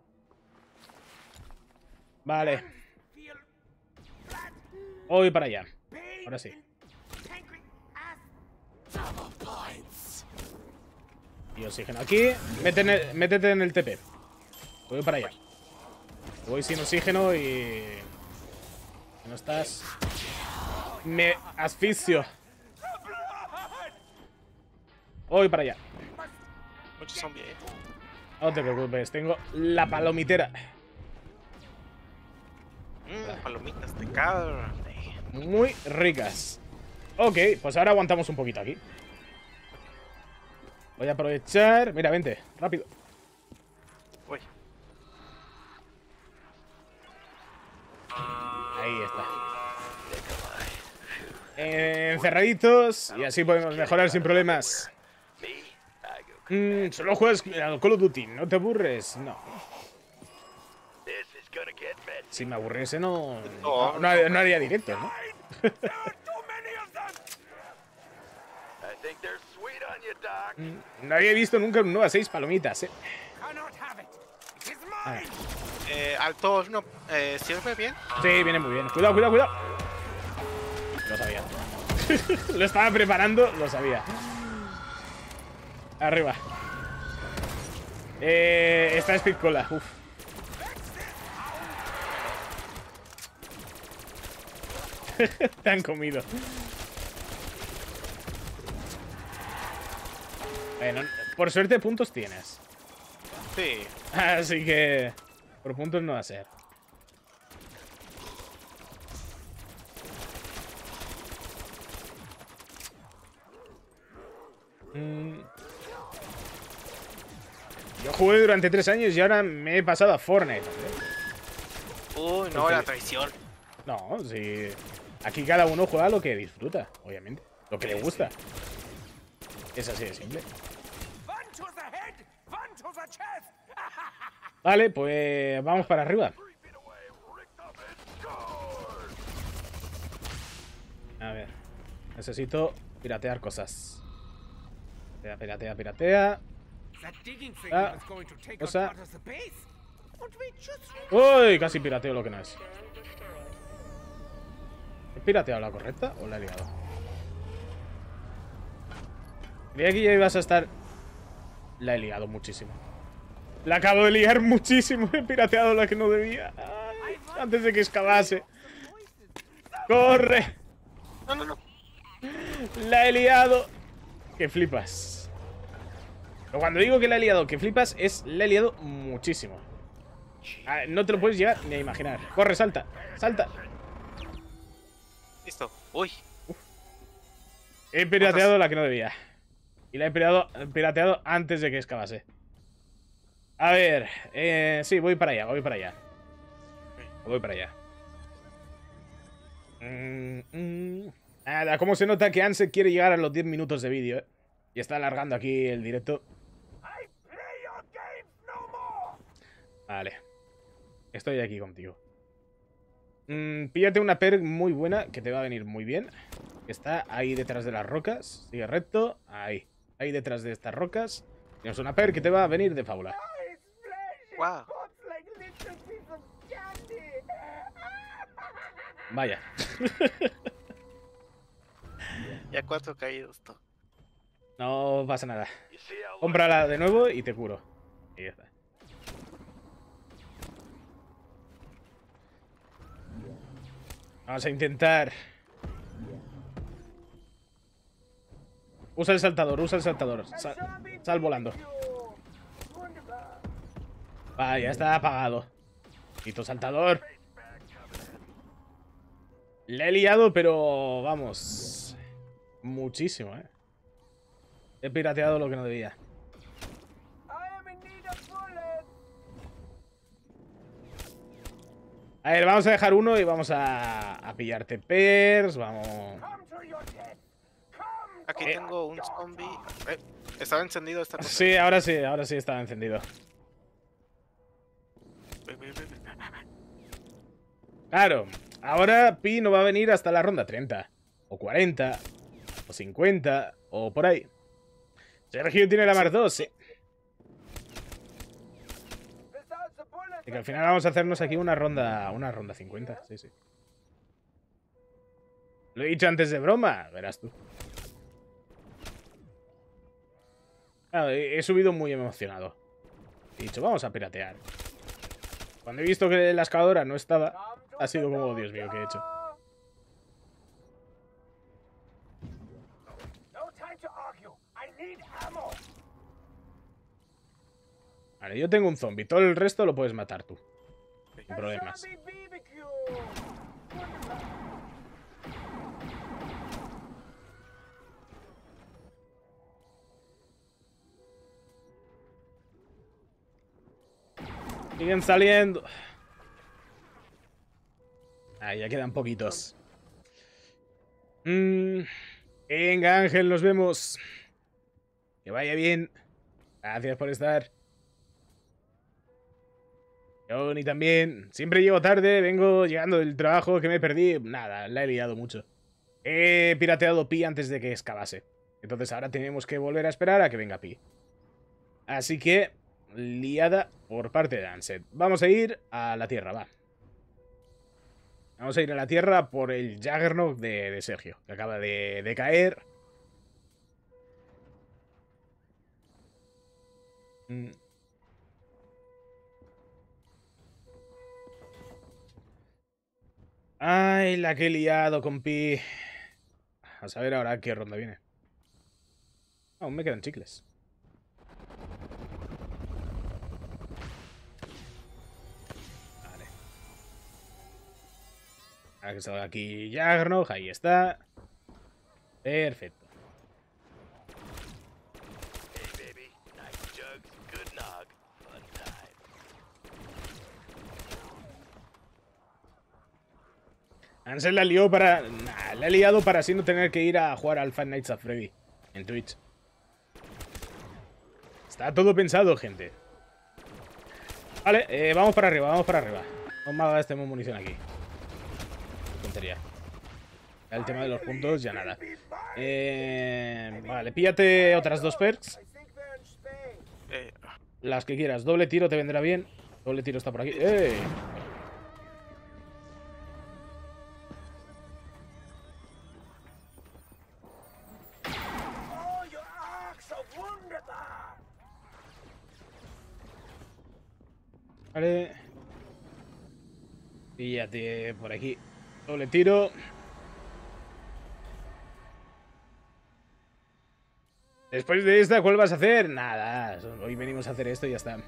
Vale, Feel flat, voy para allá. pain, Ahora sí. pancreas. Y oxígeno aquí. Métete en el TP. Voy para allá. Voy sin oxígeno y... No estás... Me asfixio. Voy para allá. Muchos zombies, No te preocupes, tengo la palomitera. Palomitas de carne. Muy ricas. Ok, pues ahora aguantamos un poquito aquí. Voy a aprovechar... Mira, vente, rápido. Uy. Ahí está. Encerraditos y así podemos mejorar sin problemas. Solo juegas al Call of Duty, ¿no te aburres? No. Si me aburriese no haría directo, ¿no? No había visto nunca un Nova 6 palomitas, Cannot have it. It is Ah, mine. Alto, no, ¿sirve bien? sí, viene muy bien. Cuidado. Lo sabía. Lo estaba preparando, lo sabía. Arriba. Está Speed Cola. Uf. Te han comido. Bueno, por suerte puntos tienes. Sí. Así que por puntos no va a ser. Yo jugué durante 3 años y ahora me he pasado a Fortnite. Uy, no, la traición. No, sí. Aquí cada uno juega lo que disfruta, obviamente. Lo que le gusta. Es así de simple. Vale, pues vamos para arriba. A ver. Necesito piratear cosas. Piratea, piratea. Ah, cosa. Uy, casi pirateo lo que no es. ¿He pirateado la correcta o la he liado? Creía que ya ibas a estar... La he liado muchísimo. La acabo de liar muchísimo. He pirateado la que no debía. Ay, antes de que excavase. ¡Corre! No, no, no. La he liado. Que flipas. Pero cuando digo que la he liado, que flipas, es la he liado muchísimo. No te lo puedes llegar ni a imaginar. Corre, salta, salta. Listo. Uy. He pirateado la que no debía. Y la he pirateado antes de que excavase. A ver, sí, voy para allá, voy para allá. Voy para allá. Nada, ¿cómo se nota que Anse quiere llegar a los 10 minutos de vídeo, eh? Y está alargando aquí el directo. Vale. Estoy aquí contigo. Píllate una perk muy buena que te va a venir muy bien. Está ahí detrás de las rocas. Sigue recto. Ahí. Ahí detrás de estas rocas. Tienes una perk que te va a venir de fábula. Wow. Vaya. Ya 4 caídos. No pasa nada. Cómprala de nuevo y te curo. Y ya está. Vamos a intentar. Usa el saltador, usa el saltador. Sal volando. Vale, ya está apagado. Quito saltador. Le he liado, pero vamos. Muchísimo, eh. He pirateado lo que no debía. A ver, vamos a dejar uno y vamos a pillar TPers. Vamos. Aquí tengo un zombie. ¿Estaba encendido esta cosa? Sí, ahora sí está encendido. Claro, ahora Pi no va a venir hasta la ronda 30. O 40. O 50. O por ahí. Sergio tiene la Mar 2, sí. Y que al final vamos a hacernos aquí una ronda 50, sí, sí. Lo he dicho antes de broma, verás tú. Claro, he subido muy emocionado. He dicho, vamos a piratear. Cuando he visto que la excavadora no estaba, ha sido como, oh, Dios mío, ¿qué he hecho? Vale, yo tengo un zombie. Todo el resto lo puedes matar tú. Sin problemas. Siguen saliendo. Ah, ya quedan poquitos. Venga, Ángel, nos vemos. Que vaya bien. Gracias por estar. Johnny también. Siempre llego tarde, vengo llegando del trabajo que me perdí. Nada, la he liado mucho. He pirateado Pi antes de que excavase. Entonces ahora tenemos que volver a esperar a que venga Pi. Así que, liada por parte de Anset. Vamos a ir a la Tierra, va. Vamos a ir a la Tierra por el Juggernaut de Sergio, que acaba de caer. Ay, la que he liado con Pi. A saber ahora qué ronda viene. Aún me quedan chicles. Ahora que salga aquí Jaggernaut, ahí está. Perfecto. Ansel la lió para... Nah, la ha liado para así no tener que ir a jugar al Five Nights at Freddy en Twitch. Está todo pensado, gente. Vale, vamos para arriba, vamos para arriba. No me gastemos munición aquí. Tontería. Ya el tema de los puntos, ya nada. Vale, píllate otras 2 perks. I think they're in Spain. Las que quieras. Doble tiro te vendrá bien. Doble tiro está por aquí. ¡Eh! Oh, your arcs are wunderbar. Vale. Píllate por aquí. Doble tiro. Después de esta, ¿cuál vas a hacer? Nada. Hoy venimos a hacer esto y ya está.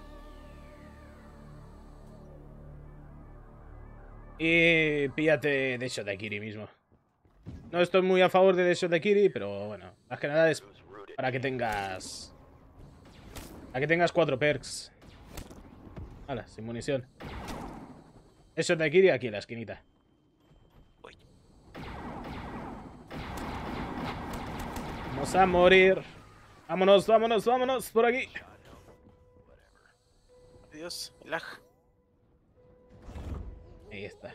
Y píllate de Shotakiri mismo. No estoy muy a favor de Shotakiri, pero bueno. Más que nada es para que tengas... Para que tengas 4 perks. Hala, sin munición. Shotakiri aquí en la esquinita. Uy. Vamos a morir. Vámonos, vámonos, vámonos. Por aquí. Adiós, lag. Ahí está.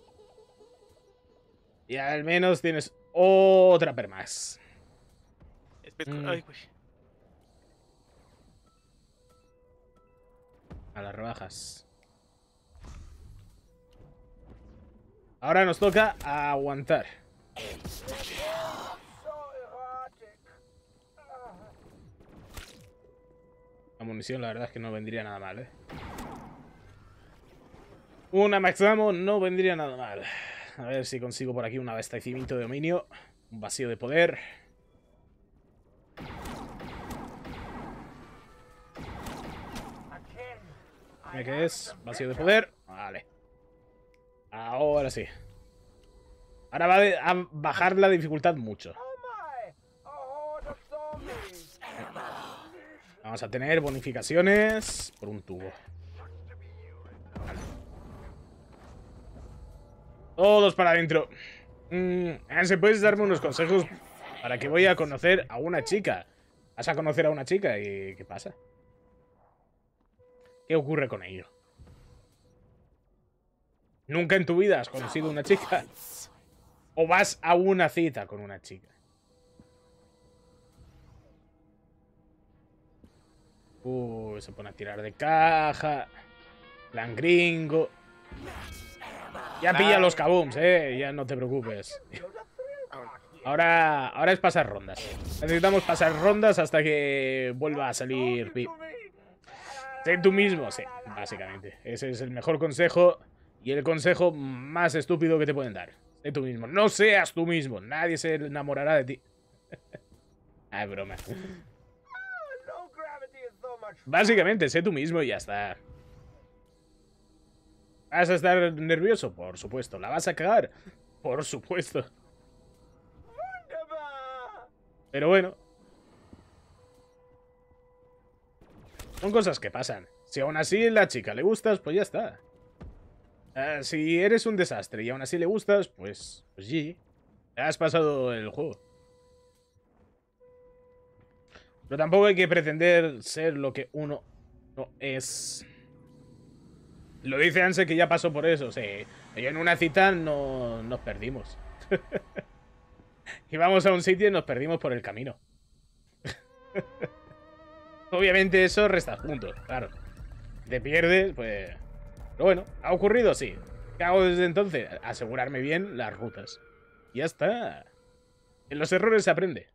Y al menos tienes otra per más. Ay, güey. A las rebajas. Ahora nos toca aguantar. So erotic. La munición la verdad es que no vendría nada mal, ¿eh? Una Max Ammo no vendría nada mal. A ver si consigo por aquí un abastecimiento de dominio. Un vacío de poder. Again. ¿Qué es? Vacío de poder. Vale. Ahora sí. Ahora va a bajar la dificultad mucho. Oh my! A horde of zombies. Vamos a tener bonificaciones por un tubo. Todos para adentro. Ansel, ¿puedes darme unos consejos para que voy a conocer a una chica? ¿Vas a conocer a una chica y qué pasa? ¿Qué ocurre con ello? ¿Nunca en tu vida has conocido a una chica? ¿O vas a una cita con una chica? Se pone a tirar de caja. Plan gringo. Ya pilla los kabooms, ya no te preocupes. Ahora es pasar rondas. Necesitamos pasar rondas hasta que vuelva a salir Pip. Sé tú mismo, sí, básicamente. Ese es el mejor consejo y el consejo más estúpido que te pueden dar. Sé tú mismo. No seas tú mismo. Nadie se enamorará de ti. Ah, es broma. Low gravity is so much. Básicamente, sé tú mismo y ya está. ¿Vas a estar nervioso? Por supuesto. ¿La vas a cagar? Por supuesto. Wunderbar. Pero bueno. Son cosas que pasan. Si aún así a la chica le gustas, pues ya está. Si eres un desastre y aún así le gustas, pues GG. Ya has pasado el juego. Pero tampoco hay que pretender ser lo que uno no es. Lo dice Ansel que ya pasó por eso. Sí. Yo en una cita no nos perdimos. Íbamos a un sitio y nos perdimos por el camino. Obviamente eso resta puntos, claro. Si te pierdes, pues... Pero bueno, ¿ha ocurrido? Sí. ¿Qué hago desde entonces? Asegurarme bien las rutas. Y ya está. En los errores se aprende.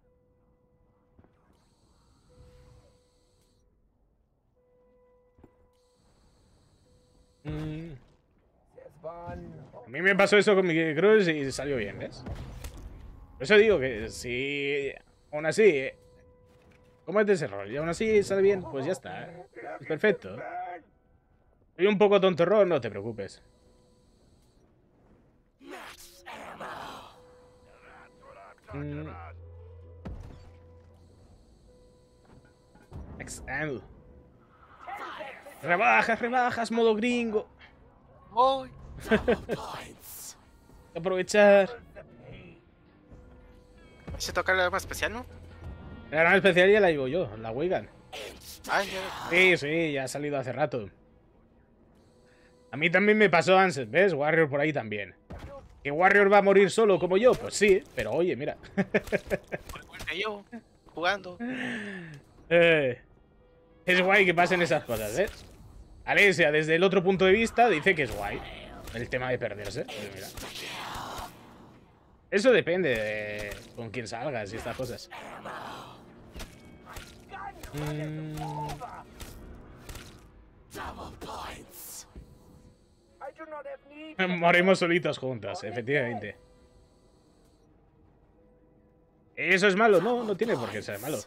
A mí me pasó eso con mi Cruz y salió bien, ¿ves? Por eso digo que si aún así cometes error y aún así sale bien, pues ya está. Es perfecto. Soy un poco tontorrón, no te preocupes. Mm. Excel. Rebajas, rebajas, modo gringo. Voy. Hay que aprovechar. ¿Se toca el arma especial, no? La arma especial ya la llevo yo, la Wigan. Ah, ya. Sí, sí, ya ha salido hace rato. A mí también me pasó Ansett, ¿ves? Warrior por ahí también. ¿Que Warrior va a morir solo como yo? Pues sí, pero oye, mira. Igual que yo, jugando. Es guay que pasen esas cosas, ¿eh? Alesia, desde el otro punto de vista, dice que es guay el tema de perderse. Pero mira. Eso depende de con quién salgas y estas cosas. Morimos solitos juntos, efectivamente. ¿Eso es malo? No, no tiene por qué ser malo.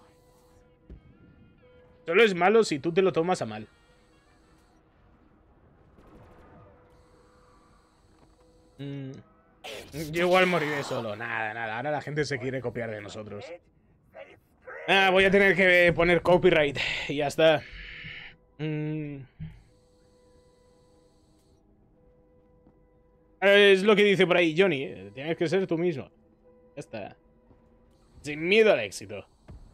Solo es malo si tú te lo tomas a mal. Yo igual moriré solo. Nada, nada. Ahora la gente se quiere copiar de nosotros. Ah, voy a tener que poner copyright. Y ya está. Es lo que dice por ahí Johnny, ¿eh? Tienes que ser tú mismo. Ya está. Sin miedo al éxito.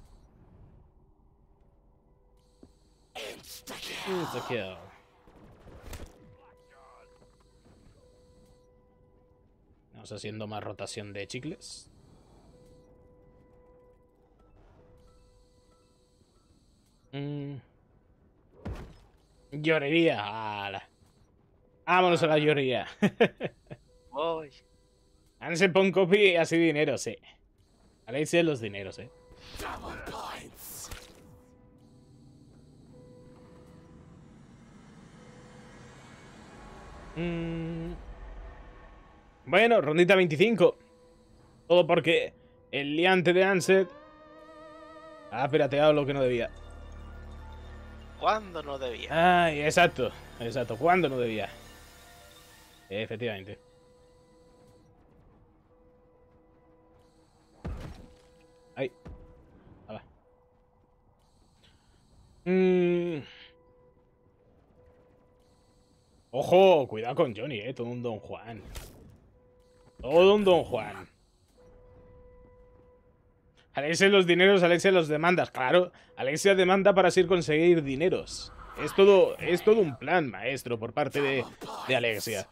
Insta-kill. Vamos haciendo más rotación de chicles. Llorería. ¡Hala! Vámonos a la llorería. Voy. Ansett, pon copy así dinero, sí. Alesia los dineros, Bueno, rondita 25. Todo porque el liante de Ansett ha pirateado lo que no debía. ¿Cuándo no debía? Ay, exacto. Exacto. ¿Cuándo no debía? Efectivamente. Ahí. Ahora. Ojo, cuidado con Johnny, todo un Don Juan. Todo un Don Juan. Alexia los dineros, Alexia los demandas. Claro, Alexia demanda para así conseguir dineros. Es todo un plan, maestro, por parte de Alexia.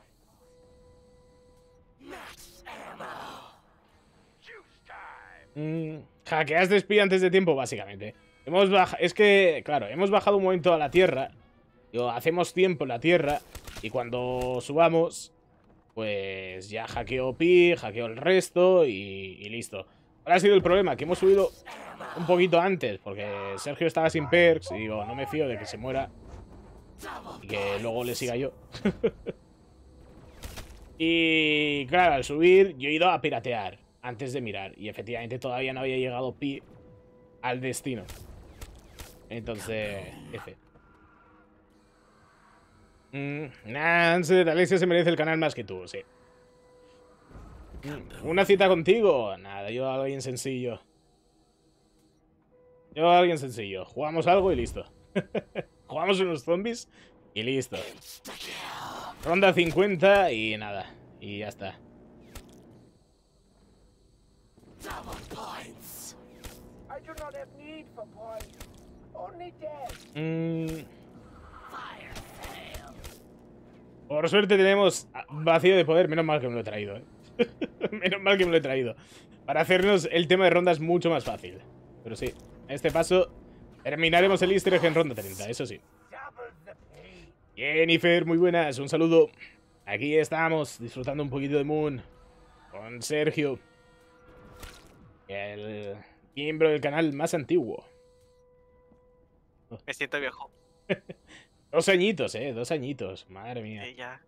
Hackeas de espía antes de tiempo, básicamente. Es que, claro, hemos bajado un momento a la Tierra. Digo, hacemos tiempo en la Tierra. Y cuando subamos, pues ya hackeo Pi, hackeo el resto y listo. Ahora ha sido el problema, que hemos subido un poquito antes, porque Sergio estaba sin perks y digo, no me fío de que se muera y que luego le siga yo. Y claro, al subir yo he ido a piratear antes de mirar y efectivamente todavía no había llegado Pi al destino. Entonces, F. Ansett, Alexia se merece el canal más que tú, sí. ¿Una cita contigo? Nada, yo a alguien sencillo. Yo a alguien sencillo. Jugamos algo y listo. Jugamos unos zombies y listo. Ronda 50 y nada. Y ya está. Por suerte tenemos vacío de poder. Menos mal que me lo he traído, ¿eh? Menos mal que me lo he traído. Para hacernos el tema de rondas mucho más fácil. Pero sí, a este paso terminaremos el easter egg en ronda 30, eso sí. Jennifer, muy buenas, un saludo. Aquí estamos, disfrutando un poquito de Moon. Con Sergio. El miembro del canal más antiguo. Me siento viejo. 2 añitos, 2 añitos. Madre mía. Ya.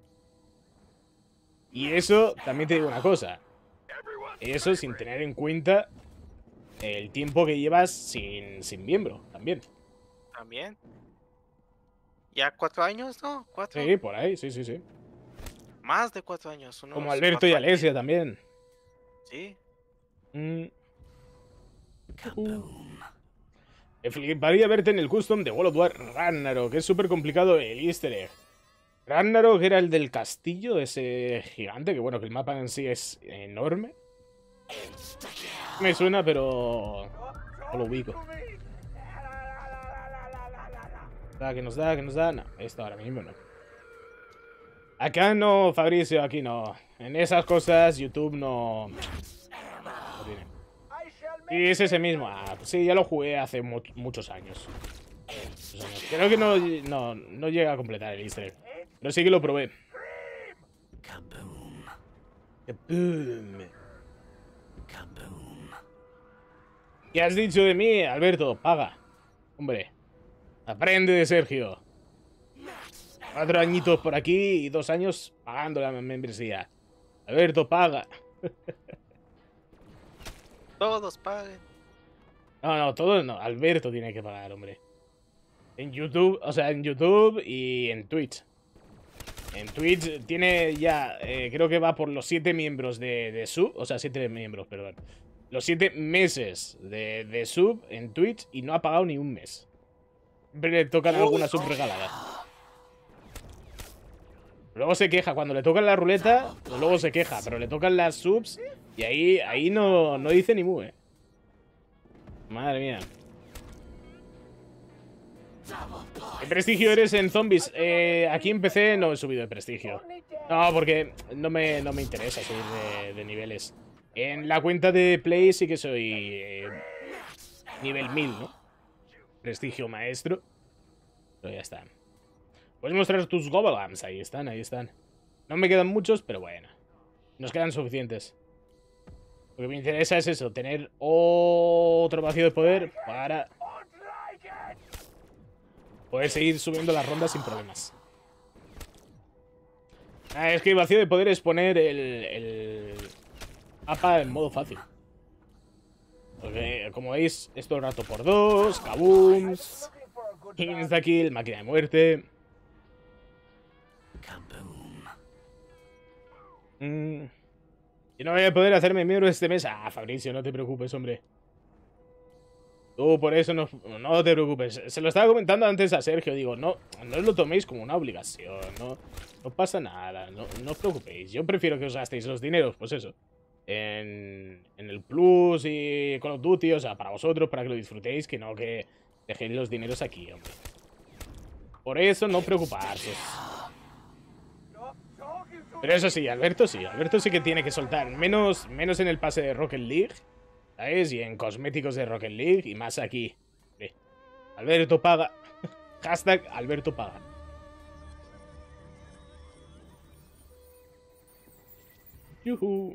Y eso, también te digo una cosa. Eso sin tener en cuenta el tiempo que llevas sin miembro, también. ¿También? ¿Ya 4 años, no? ¿4? Sí, por ahí, sí, sí, sí. Más de 4 años. Como Alberto y Alesia también. Sí. Me fliparía verte en el custom de World of War Ragnarok, que es súper complicado el easter egg. Ragnarok era el del castillo, ese gigante, que bueno, que el mapa en sí es enorme. Me suena, pero no lo ubico. ¿Qué nos da? ¿Qué nos da? No, esto ahora mismo no. Acá no, Fabricio, aquí no. En esas cosas YouTube no tiene. Y es ese mismo. Ah, pues sí, ya lo jugué hace muchos años. Creo que no llega a completar el easter egg. Pero sí que lo probé. Kaboom. ¿Qué has dicho de mí, Alberto? Paga. Hombre. Aprende de Sergio. 4 añitos por aquí y 2 años pagando la membresía. Alberto, paga. Todos paguen. No, todos no. Alberto tiene que pagar, hombre. En YouTube, o sea, en YouTube y en Twitch. En Twitch tiene ya, creo que va por los 7 miembros de sub. O sea, 7 miembros, perdón. Los 7 meses de sub en Twitch y no ha pagado ni un mes. Siempre le tocan alguna sub regalada. Luego se queja. Cuando le tocan la ruleta, pues luego se queja. Pero le tocan las subs y ahí no dice ni mu, Madre mía. ¿Qué prestigio eres en zombies? Aquí en PC no he subido de prestigio. No, porque no me interesa subir de niveles. En la cuenta de Play sí que soy nivel 1000, ¿no? Prestigio maestro. Pero ya está. Puedes mostrar tus goblins. Ahí están, ahí están. No me quedan muchos, pero bueno. Nos quedan suficientes. Lo que me interesa es eso, tener otro vacío de poder para poder seguir subiendo las rondas sin problemas. Es que el vacío de poder es poner el mapa en modo fácil. Porque, como veis, es todo el rato por 2, kabooms, insta-kill, máquina de muerte. Y no voy a poder hacerme miembro este mes. Ah, Fabricio, no te preocupes, hombre. Tú por eso no te preocupes. Se lo estaba comentando antes a Sergio. Digo, no os lo toméis como una obligación. No pasa nada. No os preocupéis. Yo prefiero que os gastéis los dineros, pues eso. En el Plus y Call of Duty. O sea, para vosotros, para que lo disfrutéis. Que no que dejéis los dineros aquí, hombre. Por eso no preocuparse. Pero eso sí, Alberto sí que tiene que soltar. Menos en el pase de Rocket League, ¿sabes? Y en cosméticos de Rocket League y más aquí. Alberto paga. Hashtag Alberto paga. Yuhu.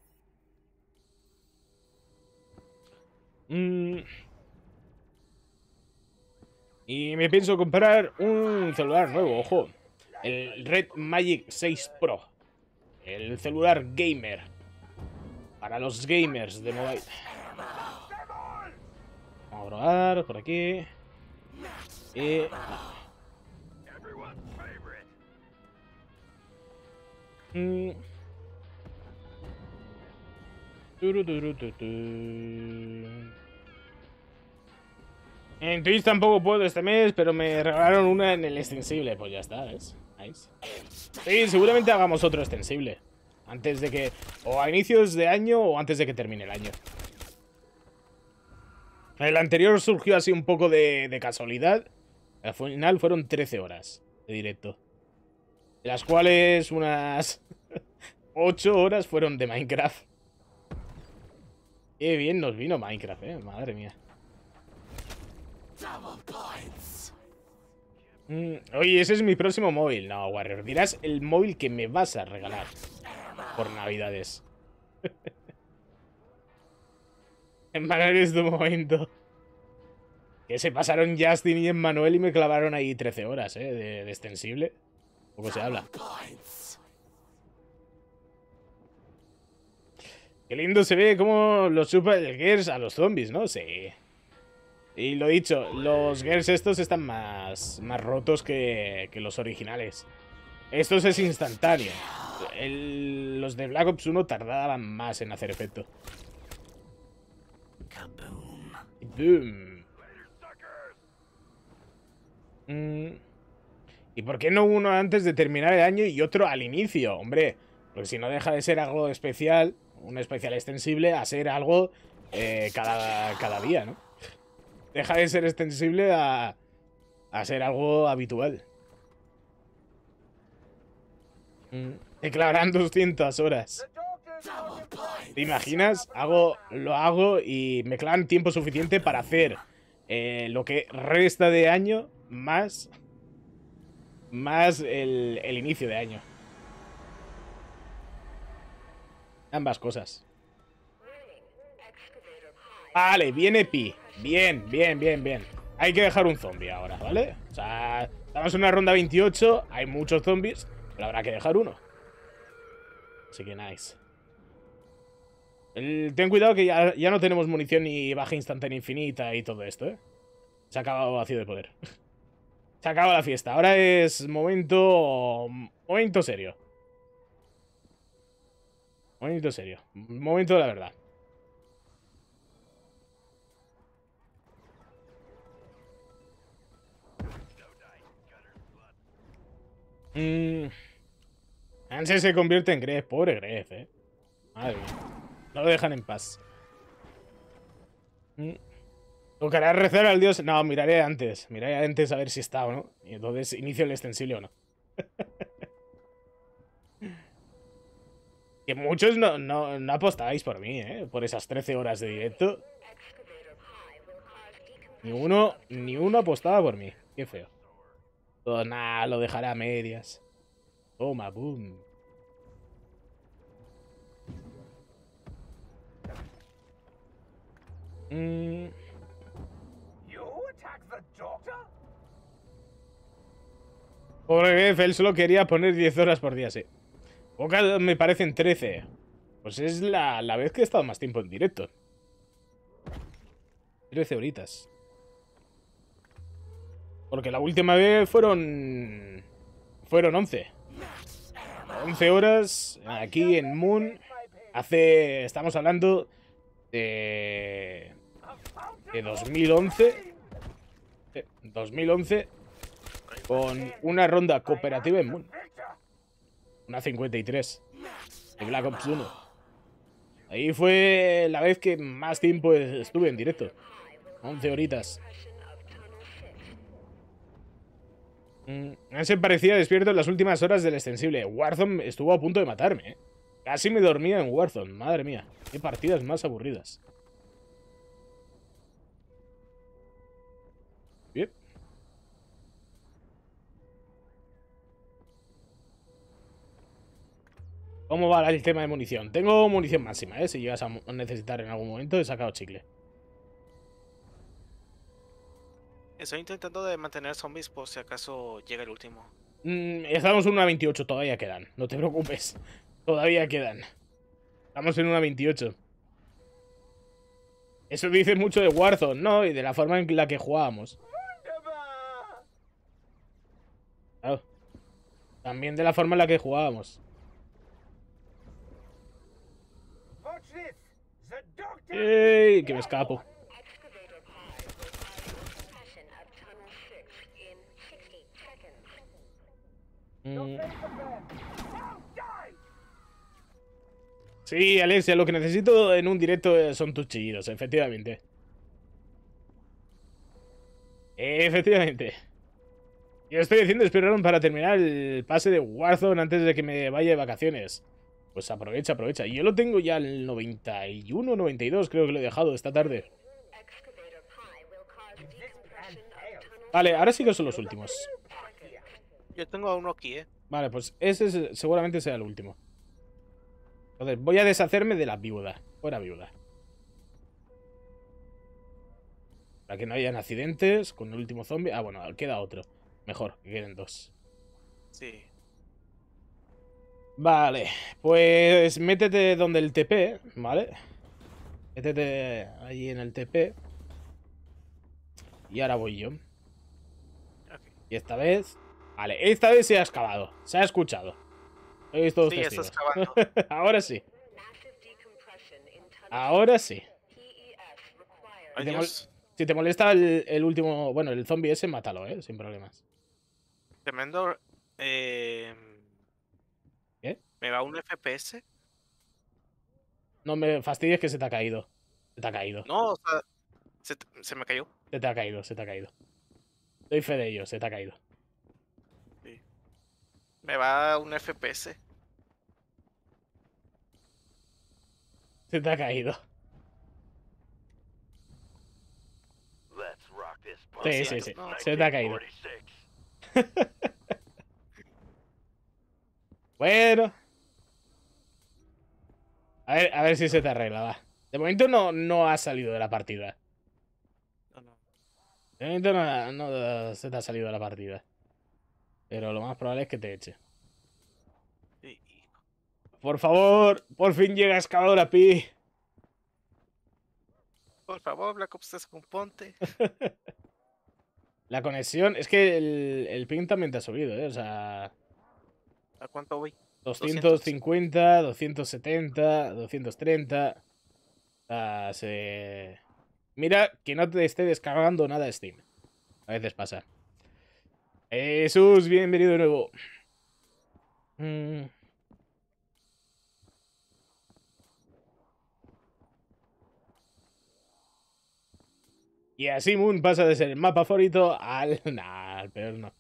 Y me pienso comprar un celular nuevo, ojo. El Red Magic 6 Pro. El celular gamer. Para los gamers de mobile. Vamos a probar por aquí. Y... En Twitch tampoco puedo este mes, pero me regalaron una en el extensible. Pues ya está, ¿ves? Nice. Sí, seguramente hagamos otro extensible. Antes de que... O a inicios de año o antes de que termine el año. El anterior surgió así un poco de casualidad. Al final fueron 13 horas de directo. De las cuales unas 8 horas fueron de Minecraft. Qué bien nos vino Minecraft, madre mía. Oye, ese es mi próximo móvil. No, Warrior, dirás el móvil que me vas a regalar por navidades. Emmanuel es tu momento. Que se pasaron Justin y Emmanuel y me clavaron ahí 13 horas, de extensible. Poco se habla. Qué lindo se ve como los Super Gears a los zombies, ¿no? Sí. Y lo dicho, los Gears estos están más rotos que los originales. Estos es instantáneo. Los de Black Ops 1 tardaban más en hacer efecto. Boom. ¿Y por qué no uno antes de terminar el año y otro al inicio? Hombre, porque si no deja de ser algo especial, un especial extensible, a ser algo cada día, ¿no? Deja de ser extensible a ser algo habitual. Te clavarán 200 horas. ¿Te imaginas? Lo hago y me clavan tiempo suficiente para hacer lo que resta de año más el inicio de año. Ambas cosas. Vale, viene Pi. Bien, bien, bien, bien. Hay que dejar un zombie ahora, ¿vale? O sea, estamos en una ronda 28. Hay muchos zombies, pero habrá que dejar uno. Así que nice. Ten cuidado que ya no tenemos munición ni baja instantánea infinita y todo esto, ¿eh? Se ha acabado vacío de poder. Se acaba la fiesta. Ahora es momento serio. Momento serio. Momento de la verdad. Ansel se convierte en Gref. Pobre Gref, Madre mía. No lo dejan en paz. ¿Tocará rezar al dios? No, miraré antes. Miraré antes a ver si está o no. Y entonces inicio el extensible o no. Que muchos no apostabais por mí, por esas 13 horas de directo. Ni uno apostaba por mí. Qué feo. Todo nada, lo dejaré a medias. Toma, boom. Pobre él solo quería poner 10 horas por día, sí. Pocas me parecen 13. Pues es la vez que he estado más tiempo en directo. 13 horitas. Porque la última vez fueron 11. 11 horas aquí en Moon. Estamos hablando de 2011. 2011 con una ronda cooperativa en Moon. Una 53 de Black Ops 1. Ahí fue la vez que más tiempo estuve en directo. 11 horitas. Se parecía despierto en las últimas horas del extensible. Warzone estuvo a punto de matarme, Casi me dormía en Warzone. Madre mía. Qué partidas más aburridas. Bien. ¿Cómo va el tema de munición? Tengo munición máxima, Si llegas a necesitar en algún momento, he sacado chicle. Estoy intentando de mantener zombies por si acaso llega el último. Estamos en una 28, todavía quedan. No te preocupes. Todavía quedan. Estamos en una 28. Eso dice mucho de Warzone, ¿no? Y de la forma en la que jugábamos. Claro. También de la forma en la que jugábamos. ¡Ey! Que me escapo. Sí, Alexia, lo que necesito en un directo son tus chillidos, efectivamente. Efectivamente. Yo estoy diciendo esperar para terminar el pase de Warzone antes de que me vaya de vacaciones. Pues aprovecha, aprovecha. Y yo lo tengo ya al 91, 92, creo que lo he dejado esta tarde. Vale, ahora sí que son los últimos. Yo tengo uno aquí, Vale, pues ese seguramente sea el último. Entonces, voy a deshacerme de la viuda. Fuera viuda. Para que no hayan accidentes con el último zombie. Ah, bueno, queda otro. Mejor, que queden dos. Sí. Vale, pues métete donde el TP, ¿vale? Métete allí en el TP. Y ahora voy yo. Okay. Y esta vez... Vale, esta vez se ha excavado. Se ha escuchado. He visto dos testigos. Estás excavando. Ahora sí. Ahora sí. Adiós. Si te molesta el último... Bueno, el zombie ese, mátalo, sin problemas. Tremendo. ¿Qué? ¿Me va un FPS? No me fastidies que se te ha caído. Se te ha caído. No, o sea, se me cayó. Se te ha caído, se te ha caído. Doy fe de ello, se te ha caído. Sí. Me va un FPS. Se te ha caído. Sí, sí, sí. No. Se te ha caído. Bueno. A ver si se te arregla, va. De momento no has salido de la partida. No. De momento no se te ha salido de la partida. Pero lo más probable es que te eche. Sí. Por favor, por fin llega Excavadora Pi. Por favor, Black Ops 3 componte. La conexión, es que el ping también te ha subido, O sea, ¿A cuánto voy? 250, 270, 230. O sea, Mira que no te esté descargando nada de Steam. A veces pasa. Jesús, bienvenido de nuevo. Y así Moon pasa de ser el mapa favorito al... Nah, al peor no.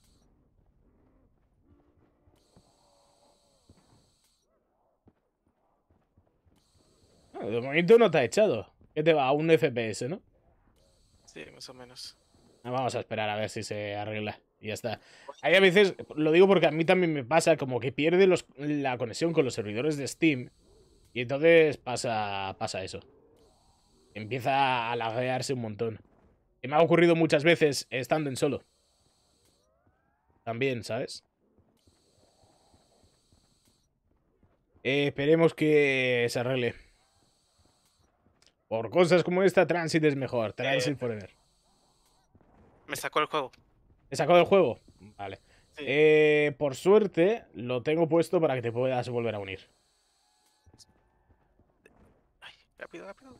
De momento no te ha echado. ¿Qué te va? A un FPS, ¿no? Sí, más o menos. Vamos a esperar a ver si se arregla. Y ya está. Hay a veces, lo digo porque a mí también me pasa, como que pierde la conexión con los servidores de Steam. Y entonces pasa eso. Empieza a laguearse un montón. Y me ha ocurrido muchas veces estando en solo. También, ¿sabes? Esperemos que se arregle. Por cosas como esta, Transit es mejor. Transit Forever. Me sacó el juego. ¿Te sacó del juego? Vale. Sí. Por suerte, lo tengo puesto para que te puedas volver a unir. Ay, rápido, rápido.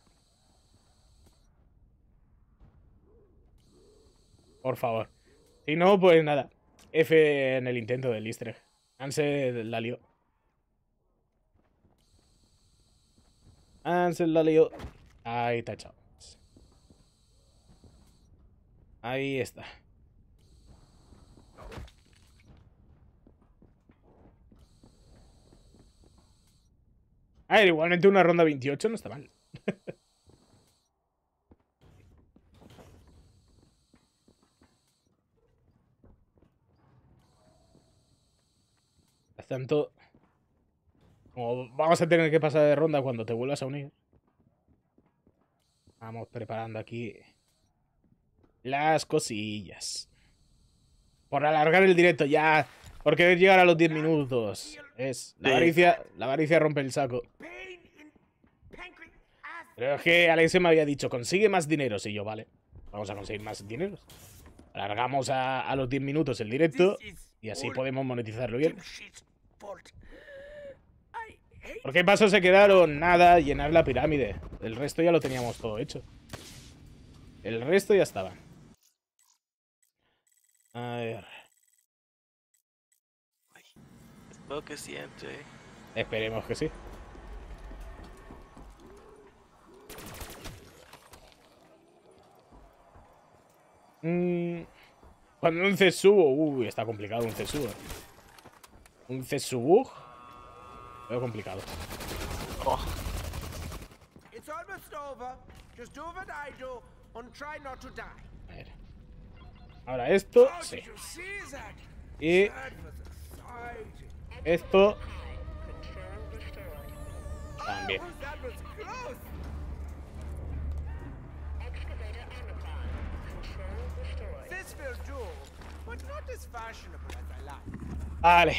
Por favor. Si no, pues nada. F en el intento del easter egg. Ansel la lió. Ansel la lió. Ahí está, echado. Ahí está. A ver, igualmente una ronda 28 no está mal. Tanto, como vamos a tener que pasar de ronda cuando te vuelvas a unir. Vamos preparando aquí las cosillas. Por alargar el directo ya. Por querer llegar a los 10 minutos. La avaricia rompe el saco. Pero es que Alex me había dicho, consigue más dinero. Y yo, vale, vamos a conseguir más dinero. Alargamos a los 10 minutos el directo y así podemos monetizarlo bien. ¿Por qué pasos se quedaron? Nada, llenar la pirámide. El resto ya lo teníamos todo hecho. El resto ya estaba. A ver. Espero que sí entre. Esperemos que sí. Cuando un Cesubo... Uy, está complicado un Cesubo. Un Cesubug. Veo complicado. Oh. It's almost over. Just do what I do and try not to die. A ver. Ahora esto, Oh, sí. did you see that? Y That was exciting. esto también. Oh, that was close. This will do, but not as fashionable as I like. Vale.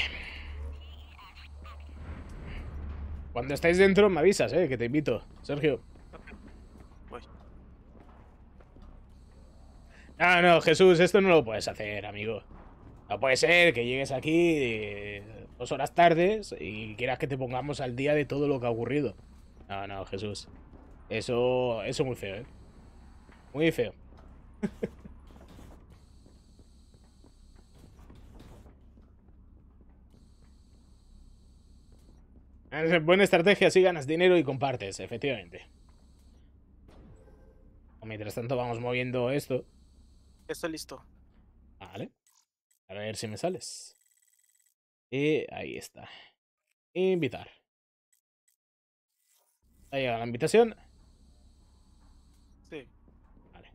Cuando estáis dentro me avisas, que te invito, Sergio. Voy. No, Jesús, esto no lo puedes hacer, amigo. No puede ser que llegues aquí 2 horas tardes y quieras que te pongamos al día de todo lo que ha ocurrido. No, Jesús. Eso es muy feo, Muy feo. Buena estrategia si ganas dinero y compartes, efectivamente. Mientras tanto vamos moviendo esto. Estoy listo. Vale. A ver si me sales. Y ahí está. Invitar. Ha llegado la invitación. Sí. Vale.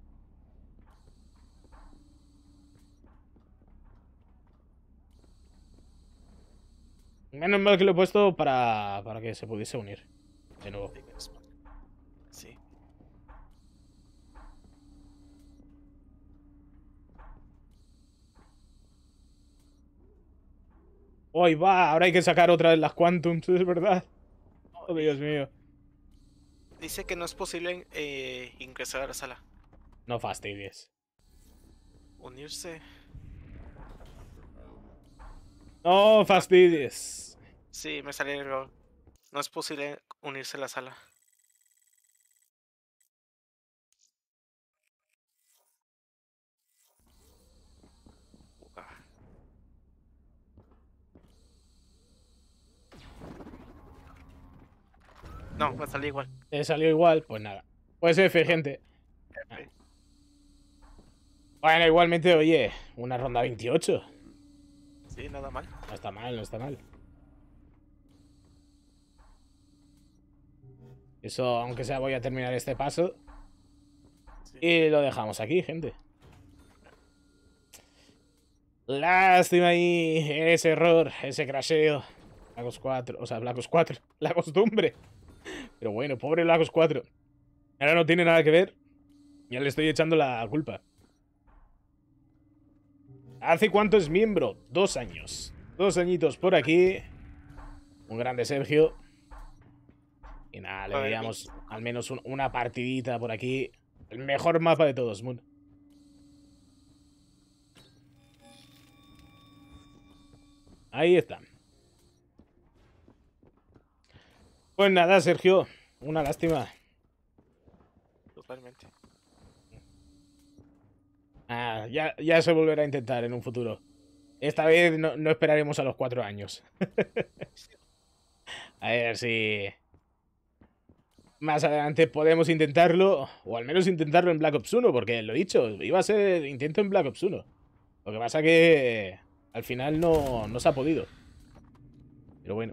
Menos mal que lo he puesto para que se pudiese unir. De nuevo. Sí. ¡Uy, va! Ahora hay que sacar otra vez las Quantums, es verdad. Oh, Dios mío. Dice que no es posible ingresar a la sala. No fastidies. Unirse. No fastidies. Sí, me sale el error. No es posible unirse a la sala. Ah, no, me salió igual. Te salió igual, pues nada. Pues F, gente. F. Bueno, igualmente, oye, una ronda 28. Sí, nada mal. No está mal, no está mal. Eso, aunque sea, voy a terminar este paso. Sí. Y lo dejamos aquí, gente. Lástima ahí ese error, ese crasheo. Lagos 4, o sea, Black Ops 4. La costumbre. Pero bueno, pobre Lagos 4. Ahora no tiene nada que ver. Ya le estoy echando la culpa. ¿Hace cuánto es miembro? 2 años. 2 añitos por aquí. Un grande Sergio. Y nada, le A ver, veíamos al menos una partidita por aquí. El mejor mapa de todos, Moon. Ahí está. Pues nada, Sergio. Una lástima. Totalmente. Ah, ya se volverá a intentar en un futuro. Esta vez no esperaremos a los 4 años. A ver si más adelante podemos intentarlo. O al menos intentarlo en Black Ops 1. Porque lo he dicho, iba a ser intento en Black Ops 1. Lo que pasa que al final no se ha podido. Pero bueno.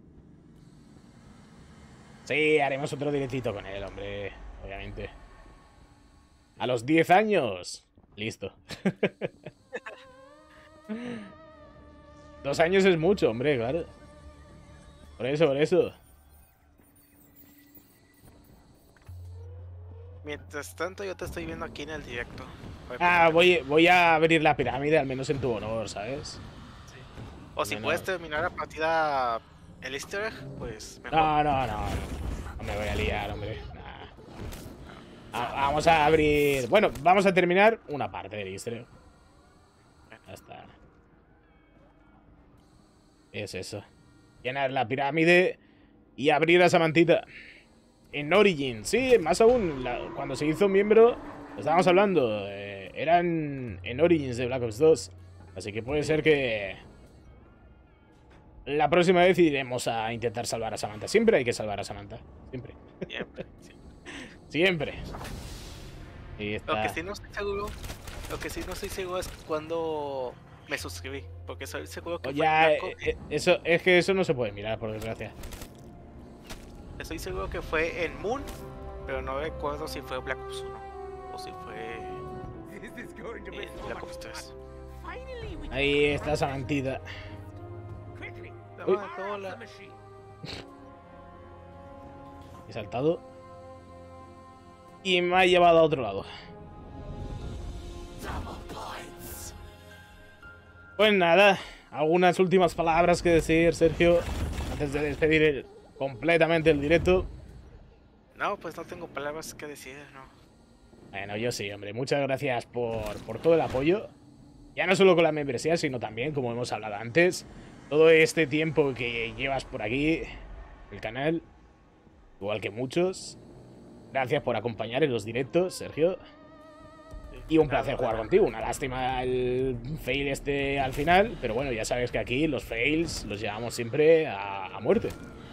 Sí, haremos otro directito con él, hombre. Obviamente. A los 10 años. Listo. 2 años es mucho, hombre, claro. Por eso, por eso. Mientras tanto, yo te estoy viendo aquí en el directo. Ah, voy a abrir la pirámide, al menos en tu honor, ¿sabes? Sí. O si Bueno. puedes terminar la partida el easter egg, pues mejor. No me voy a liar, hombre. Nah. Vamos a abrir... Bueno, vamos a terminar una parte del easter egg. Ya está. Es eso. Llenar la pirámide y abrir esa mantita. En Origin, sí, más aún, cuando se hizo miembro, lo estábamos hablando, eran en Origins de Black Ops 2. Así que puede ser que la próxima vez iremos a intentar salvar a Samantha. Siempre hay que salvar a Samantha, siempre. Siempre, sí. Siempre. Y está. Lo que sí no estoy seguro es cuando me suscribí, porque estoy seguro que fue Ya, en Black Ops. es que eso no se puede mirar, por desgracia. Estoy seguro que fue en Moon, pero no recuerdo si fue Black Ops 1 o si fue This is going to be en so Black much Ops 3. Finally, we Ahí está Samantita. quickly. Uy. Fire up the machine. He saltado. Y me ha llevado a otro lado. Pues nada, algunas últimas palabras que decir, Sergio, antes de despedir completamente el directo. No, pues no tengo palabras que decir, no. Bueno, yo sí, hombre. Muchas gracias por todo el apoyo. Ya no solo con la membresía, sino también, como hemos hablado antes, todo este tiempo que llevas por aquí, el canal, igual que muchos. Gracias por acompañar en los directos, Sergio. Y un placer jugar contigo. Una lástima el fail este al final. Pero bueno, ya sabes que aquí los fails los llevamos siempre a muerte.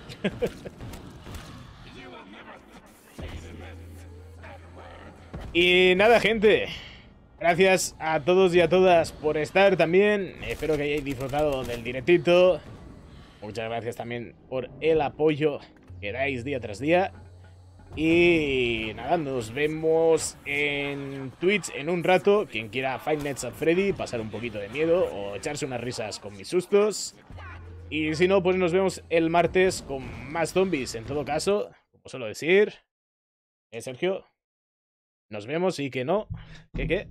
Y nada, gente. Gracias a todos y a todas por estar también. Espero que hayáis disfrutado del directito. Muchas gracias también por el apoyo que dais día tras día. Y nada, nos vemos en Twitch en un rato. Quien quiera Five Nights at Freddy, pasar un poquito de miedo o echarse unas risas con mis sustos. Y si no, pues nos vemos el martes con más zombies. En todo caso, como suelo decir, Sergio, nos vemos y que no. ¿Qué?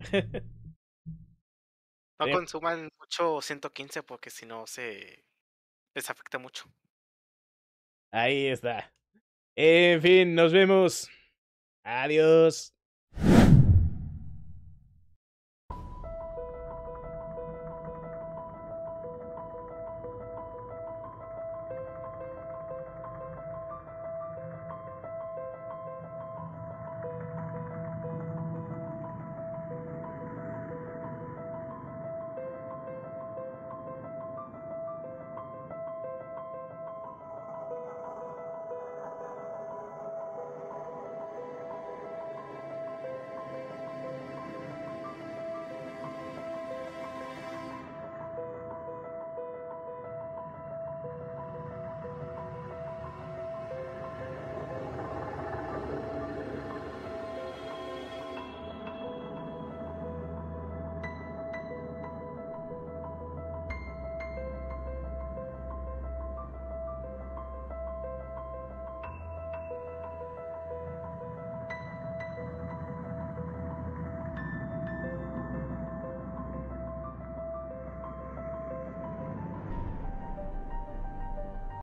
No Sí. consuman mucho 115 porque si no les afecta mucho. Ahí está. En fin, nos vemos. Adiós.